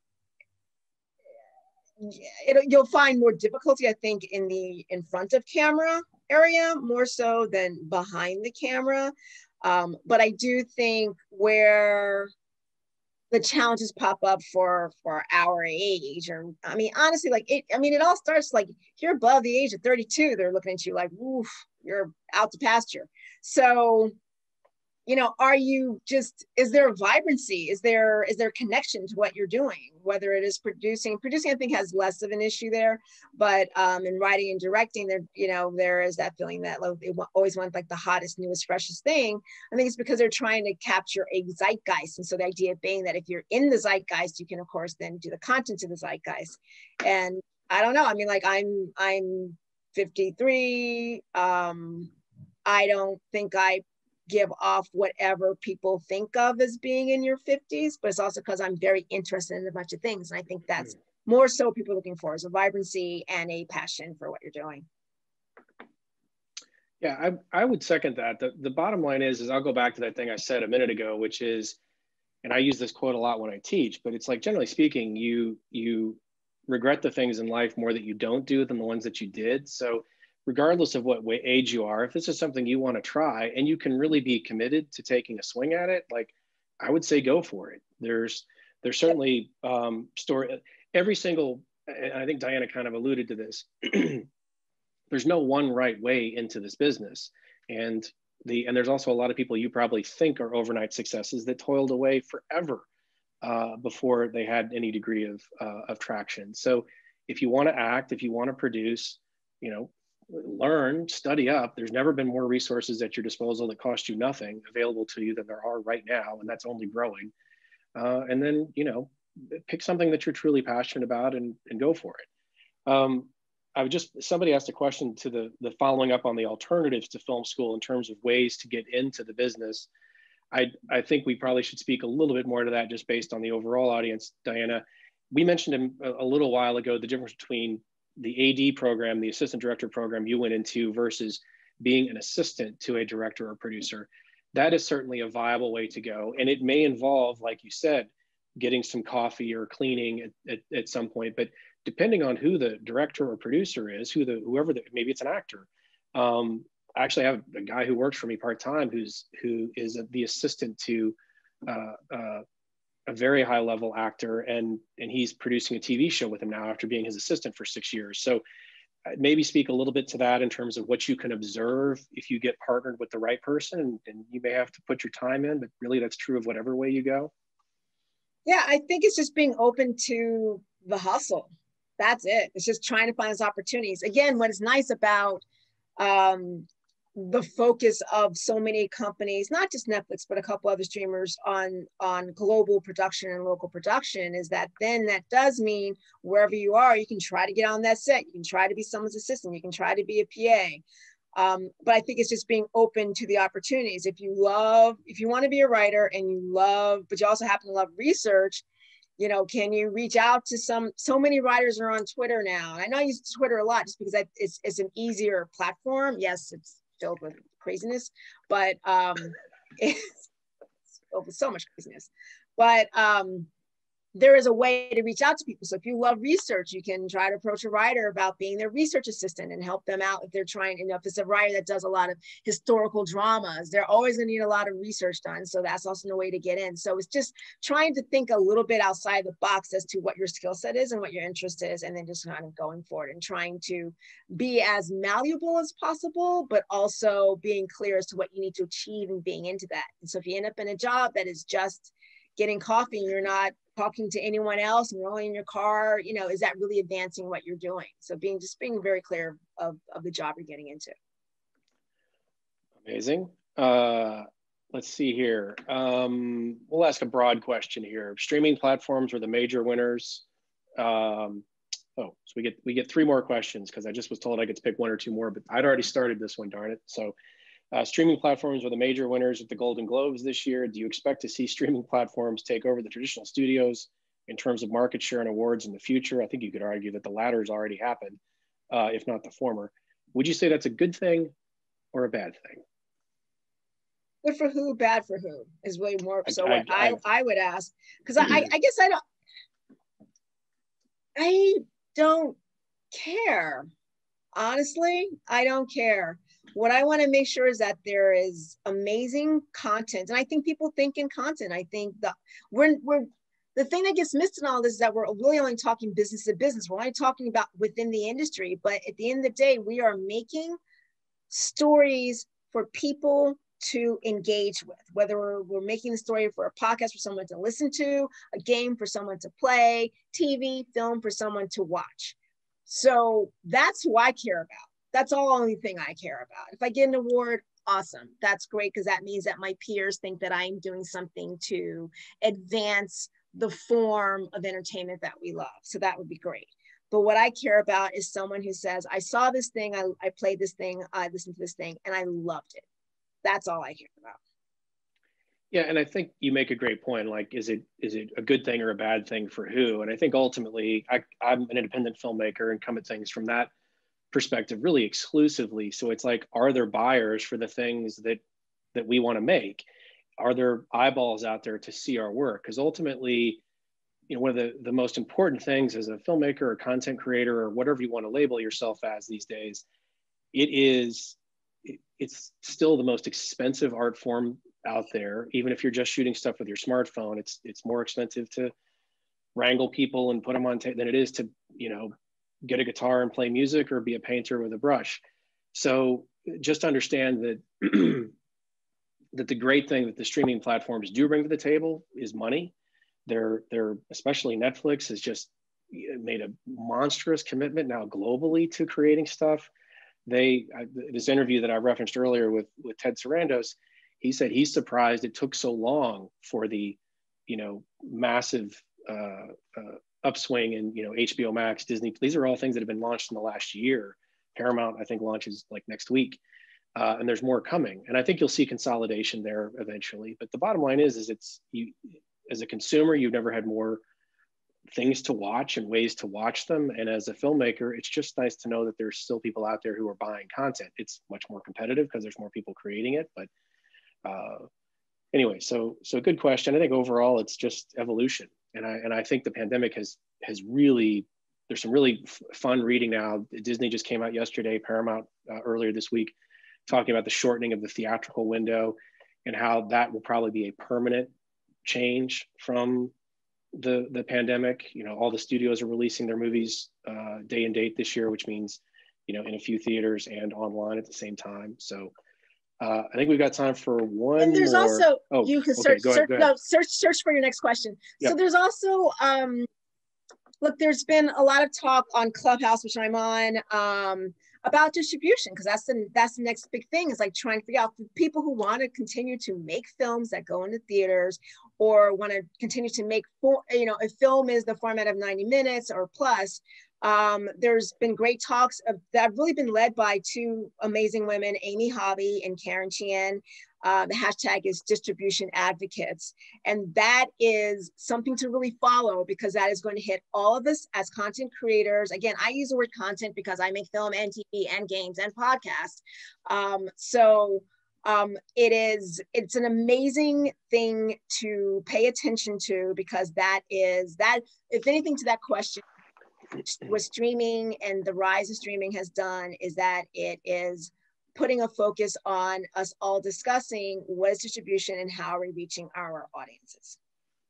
It, you'll find more difficulty, I think, in the in front of camera area more so than behind the camera. Um, but I do think where the challenges pop up for for our age, or I mean, honestly, like it, I mean, it all starts like if you're above the age of thirty-two, they're looking at you like, oof, you're out to pasture. So, you know, are you just, is there vibrancy? Is there, is there connection to what you're doing? Whether it is producing, producing, I think has less of an issue there, but um, in writing and directing there, you know, there is that feeling that like, they always want like the hottest, newest, freshest thing. I think it's because they're trying to capture a zeitgeist. And so the idea being that if you're in the zeitgeist, you can of course then do the content of the zeitgeist. And I don't know, I mean, like I'm, I'm fifty-three. Um, I don't think I give off whatever people think of as being in your fifties, but it's also because I'm very interested in a bunch of things. And I think that's more so people are looking for is a vibrancy and a passion for what you're doing. Yeah, I, I would second that. The, the bottom line is, is I'll go back to that thing I said a minute ago, which is, and I use this quote a lot when I teach, but it's like, generally speaking, you, you regret the things in life more that you don't do than the ones that you did. So regardless of what age you are, if this is something you want to try and you can really be committed to taking a swing at it, like I would say go for it. There's there's certainly um, story, every single, and I think Diana kind of alluded to this, there's no one right way into this business. And the and there's also a lot of people you probably think are overnight successes that toiled away forever uh, before they had any degree of, uh, of traction. So if you want to act, if you want to produce, you know, learn, study up. There's never been more resources at your disposal that cost you nothing available to you than there are right now, and that's only growing. Uh, and then, you know, pick something that you're truly passionate about and, and go for it. Um, I would just, somebody asked a question to the, the following up on the alternatives to film school in terms of ways to get into the business. I, I think we probably should speak a little bit more to that just based on the overall audience. Diana, we mentioned a, a little while ago the difference between the A D program, the assistant director program you went into versus being an assistant to a director or producer. That is certainly a viable way to go. And it may involve, like you said, getting some coffee or cleaning at, at, at some point, but depending on who the director or producer is, who the, whoever, the, maybe it's an actor. Um, I actually have a guy who works for me part-time who's, who is a, the assistant to uh, uh, a very high level actor, and and he's producing a T V show with him now after being his assistant for six years. So uh, maybe speak a little bit to that in terms of what you can observe if you get partnered with the right person, and, and you may have to put your time in, but really that's true of whatever way you go. Yeah, I think it's just being open to the hustle. That's it. It's just trying to find those opportunities. Again, what is nice about um, the focus of so many companies, not just Netflix, but a couple other streamers on, on global production and local production, is that then that does mean wherever you are, you can try to get on that set. You can try to be someone's assistant. You can try to be a P A. Um, but I think it's just being open to the opportunities. If you love, if you want to be a writer and you love, but you also happen to love research, you know, can you reach out to some, so many writers are on Twitter now. And I know I use Twitter a lot just because I, it's, it's an easier platform. Yes, it's filled with craziness, but um, it's filled with so much craziness. But um, there is a way to reach out to people. So if you love research, you can try to approach a writer about being their research assistant and help them out if they're trying, you know, if it's a writer that does a lot of historical dramas, they're always gonna need a lot of research done. So that's also a way to get in. So it's just trying to think a little bit outside the box as to what your skill set is and what your interest is, and then just kind of going for it and trying to be as malleable as possible, but also being clear as to what you need to achieve and being into that. And so if you end up in a job that is just getting coffee and you're not talking to anyone else and you're only in your car, you know, is that really advancing what you're doing? So being, just being very clear of, of the job you're getting into. Amazing. Uh, let's see here. Um, we'll ask a broad question here. Streaming platforms were the major winners. Um, oh, so we get, we get three more questions because I just was told I get to pick one or two more, but I'd already started this one, darn it. So Uh, streaming platforms were the major winners at the Golden Globes this year. Do you expect to see streaming platforms take over the traditional studios in terms of market share and awards in the future? I think you could argue that the latter has already happened, uh, if not the former. Would you say that's a good thing or a bad thing? Good for who, bad for who is way more. So I, what I, I, I, I would ask, because I, I, I guess I don't, I don't care. Honestly, I don't care. What I want to make sure is that there is amazing content. And I think people think in content. I think that we're, we're the thing that gets missed in all this is that we're really only talking business to business. We're only talking about within the industry. But at the end of the day, we are making stories for people to engage with, whether we're, we're making the story for a podcast for someone to listen to, a game for someone to play, T V, film for someone to watch. So that's who I care about. That's all only thing I care about. If I get an award, awesome. That's great, because that means that my peers think that I'm doing something to advance the form of entertainment that we love. So that would be great. But what I care about is someone who says, I saw this thing, I, I played this thing, I listened to this thing, and I loved it. That's all I care about. Yeah, and I think you make a great point. Like, is it is it a good thing or a bad thing for who? And I think ultimately, I, I'm an independent filmmaker and come at things from that perspective really exclusively. So it's like, are there buyers for the things that that we want to make? Are there eyeballs out there to see our work? Because ultimately, you know, one of the, the most important things as a filmmaker or content creator or whatever you want to label yourself as these days, it is, it, it's still the most expensive art form out there. Even if you're just shooting stuff with your smartphone, it's it's more expensive to wrangle people and put them on tape than it is to, you know, get a guitar and play music or be a painter with a brush. So just understand that that the great thing that the streaming platforms do bring to the table is money. They're, they're especially Netflix has just made a monstrous commitment now globally to creating stuff. They, I, this interview that I referenced earlier with, with Ted Sarandos, he said he's surprised it took so long for the, you know, massive uh, uh, upswing in, you know, H B O Max, Disney. These are all things that have been launched in the last year. Paramount, I think, launches like next week. Uh, and there's more coming. And I think you'll see consolidation there eventually. But the bottom line is, is it's, you, as a consumer, you've never had more things to watch and ways to watch them. And as a filmmaker, it's just nice to know that there's still people out there who are buying content. It's much more competitive because there's more people creating it. But uh, anyway, so so good question. I think overall it's just evolution. And I and I think the pandemic has has really, there's some really f- fun reading now. Disney just came out yesterday, Paramount uh, earlier this week, talking about the shortening of the theatrical window and how that will probably be a permanent change from the the pandemic. You know, all the studios are releasing their movies uh, day and date this year, which means, you know, in a few theaters and online at the same time. So uh, I think we've got time for one and there's more. also, oh, you can okay, search, go ahead, search, go ahead. no, search, search for your next question. Yep. So there's also, um, look, there's been a lot of talk on Clubhouse, which I'm on, um, about distribution, because that's the that's the next big thing, is like trying to figure out for people who want to continue to make films that go into theaters, or want to continue to make, for, you know, a film is the format of ninety minutes or plus. Um, there's been great talks of, that have really been led by two amazing women, Amy Hobby and Karen Chien. Uh, the hashtag is distribution advocates. And that is something to really follow, because that is going to hit all of us as content creators. Again, I use the word content because I make film and T V and games and podcasts. Um, so um, it is, it's an amazing thing to pay attention to, because that is, that, if anything to that question, what streaming and the rise of streaming has done is that it is putting a focus on us all discussing what is distribution and how are we reaching our audiences.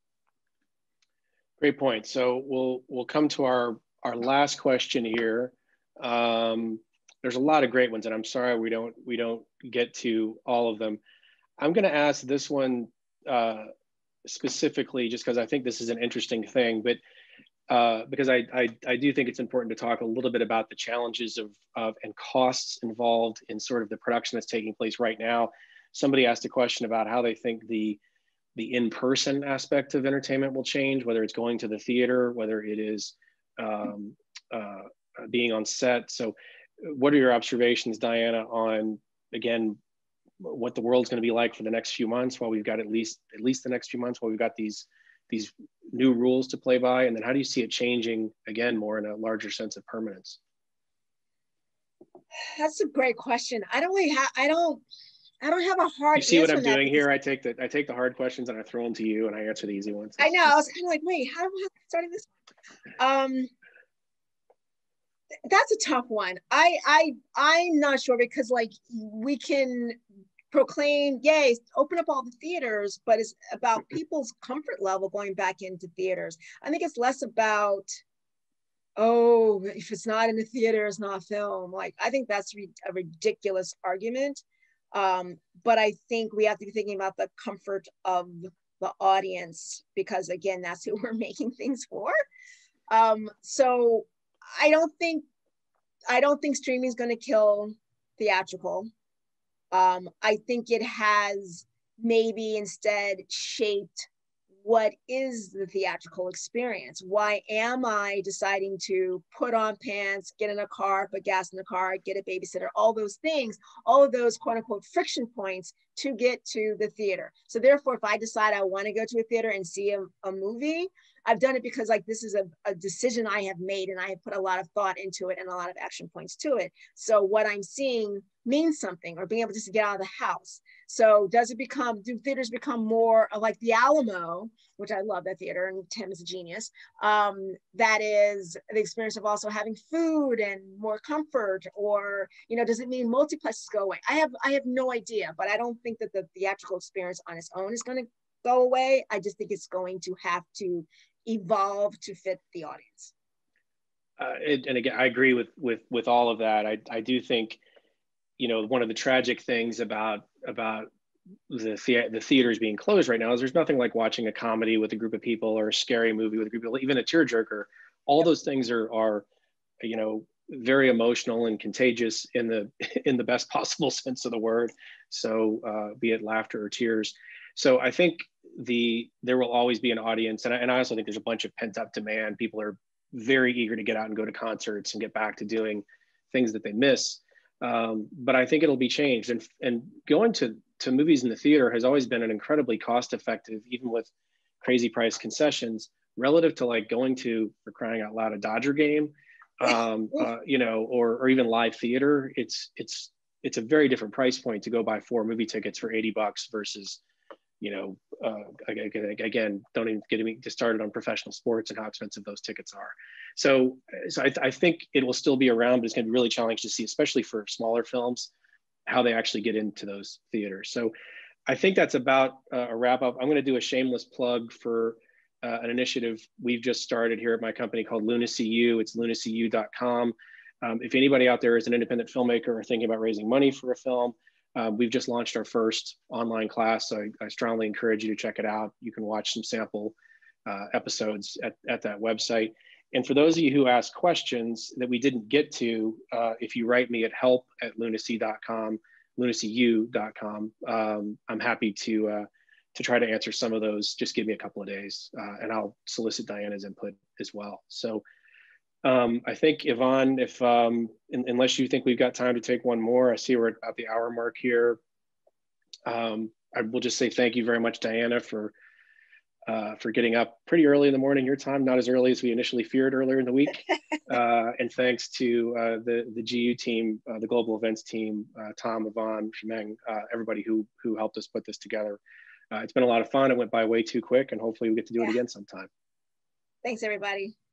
Great point. So we'll we'll come to our our last question here. Um, there's a lot of great ones, and I'm sorry we don't we don't get to all of them. I'm going to ask this one uh, specifically, just because I think this is an interesting thing, but uh, because I, I I do think it's important to talk a little bit about the challenges of of and costs involved in sort of the production that's taking place right now. Somebody asked a question about how they think the the in-person aspect of entertainment will change, whether it's going to the theater, whether it is um, uh, being on set. So what are your observations, Diana, on, again, what the world's going to be like for the next few months, while we've got at least at least the next few months, while we've got these these new rules to play by, and then how do you see it changing, again, more in a larger sense of permanence? That's a great question. I don't really have, I don't, I don't have a hard. You see what I'm doing here? I take the I take the hard questions and I throw them to you, and I answer the easy ones. I know. I was kind of like, wait, how am I starting this? Um, That's a tough one. I, I, I'm not sure because like we can proclaim, yay, open up all the theaters, but it's about people's comfort level going back into theaters. I think it's less about, oh, if it's not in the theater, it's not film. Like, I think that's re- a ridiculous argument. Um, but I think we have to be thinking about the comfort of the audience because, again, that's who we're making things for. Um, so I don't think I don't think streaming is going to kill theatrical. Um, I think it has maybe instead shaped what is the theatrical experience. Why am I deciding to put on pants, get in a car, put gas in the car, get a babysitter, all those things, all of those quote unquote friction points to get to the theater. So therefore, if I decide I want to go to a theater and see a, a movie, I've done it because like this is a, a decision I have made and I have put a lot of thought into it and a lot of action points to it. So what I'm seeing means something, or being able just to get out of the house. So does it become, do theaters become more like the Alamo, which I love that theater and Tim is a genius. Um, that is the experience of also having food and more comfort, or, you know, does it mean multiplexes go away? I have, I have no idea, but I don't think that the theatrical experience on its own is going to go away. I just think it's going to have to evolve to fit the audience. Uh, it, and again, I agree with with with all of that. I I do think, you know, one of the tragic things about about the the, the theaters being closed right now is there's nothing like watching a comedy with a group of people or a scary movie with a group of people, even a tearjerker. All yep. those things are are, you know, very emotional and contagious in the in the best possible sense of the word. So uh, be it laughter or tears. So I think the there will always be an audience, and I, and I also think there's a bunch of pent up demand. People are very eager to get out and go to concerts and get back to doing things that they miss. Um, but I think it'll be changed. And, and going to, to movies in the theater has always been an incredibly cost effective, even with crazy price concessions, relative to like going to, for crying out loud, a Dodger game, um, uh, you know, or, or even live theater. It's, it's, it's a very different price point to go buy four movie tickets for eighty bucks versus, you know, uh, again, don't even get me started on professional sports and how expensive those tickets are. So, so I, I think it will still be around, but it's going to be really challenging to see, especially for smaller films, how they actually get into those theaters. So I think that's about uh, a wrap up. I'm going to do a shameless plug for uh, an initiative we've just started here at my company called Lunacy U. It's lunacy u dot com. Um, if anybody out there is an independent filmmaker or thinking about raising money for a film, Uh, we've just launched our first online class, so I, I strongly encourage you to check it out. You can watch some sample uh, episodes at, at that website. And for those of you who ask questions that we didn't get to, uh, if you write me at help at lunacy dot com, lunacy u dot com, um, I'm happy to, uh, to try to answer some of those. Just give me a couple of days uh, and I'll solicit Diana's input as well. So Um, I think, Yvonne, if um, in, unless you think we've got time to take one more, I see we're at about the hour mark here. Um, I will just say thank you very much, Diana, for uh, for getting up pretty early in the morning, your time, not as early as we initially feared earlier in the week. Uh, and thanks to uh, the, the G U team, uh, the global events team, uh, Tom, Yvonne, Shimeng, uh, everybody who, who helped us put this together. Uh, it's been a lot of fun. It went by way too quick, and hopefully we get to do yeah. it again sometime. Thanks, everybody.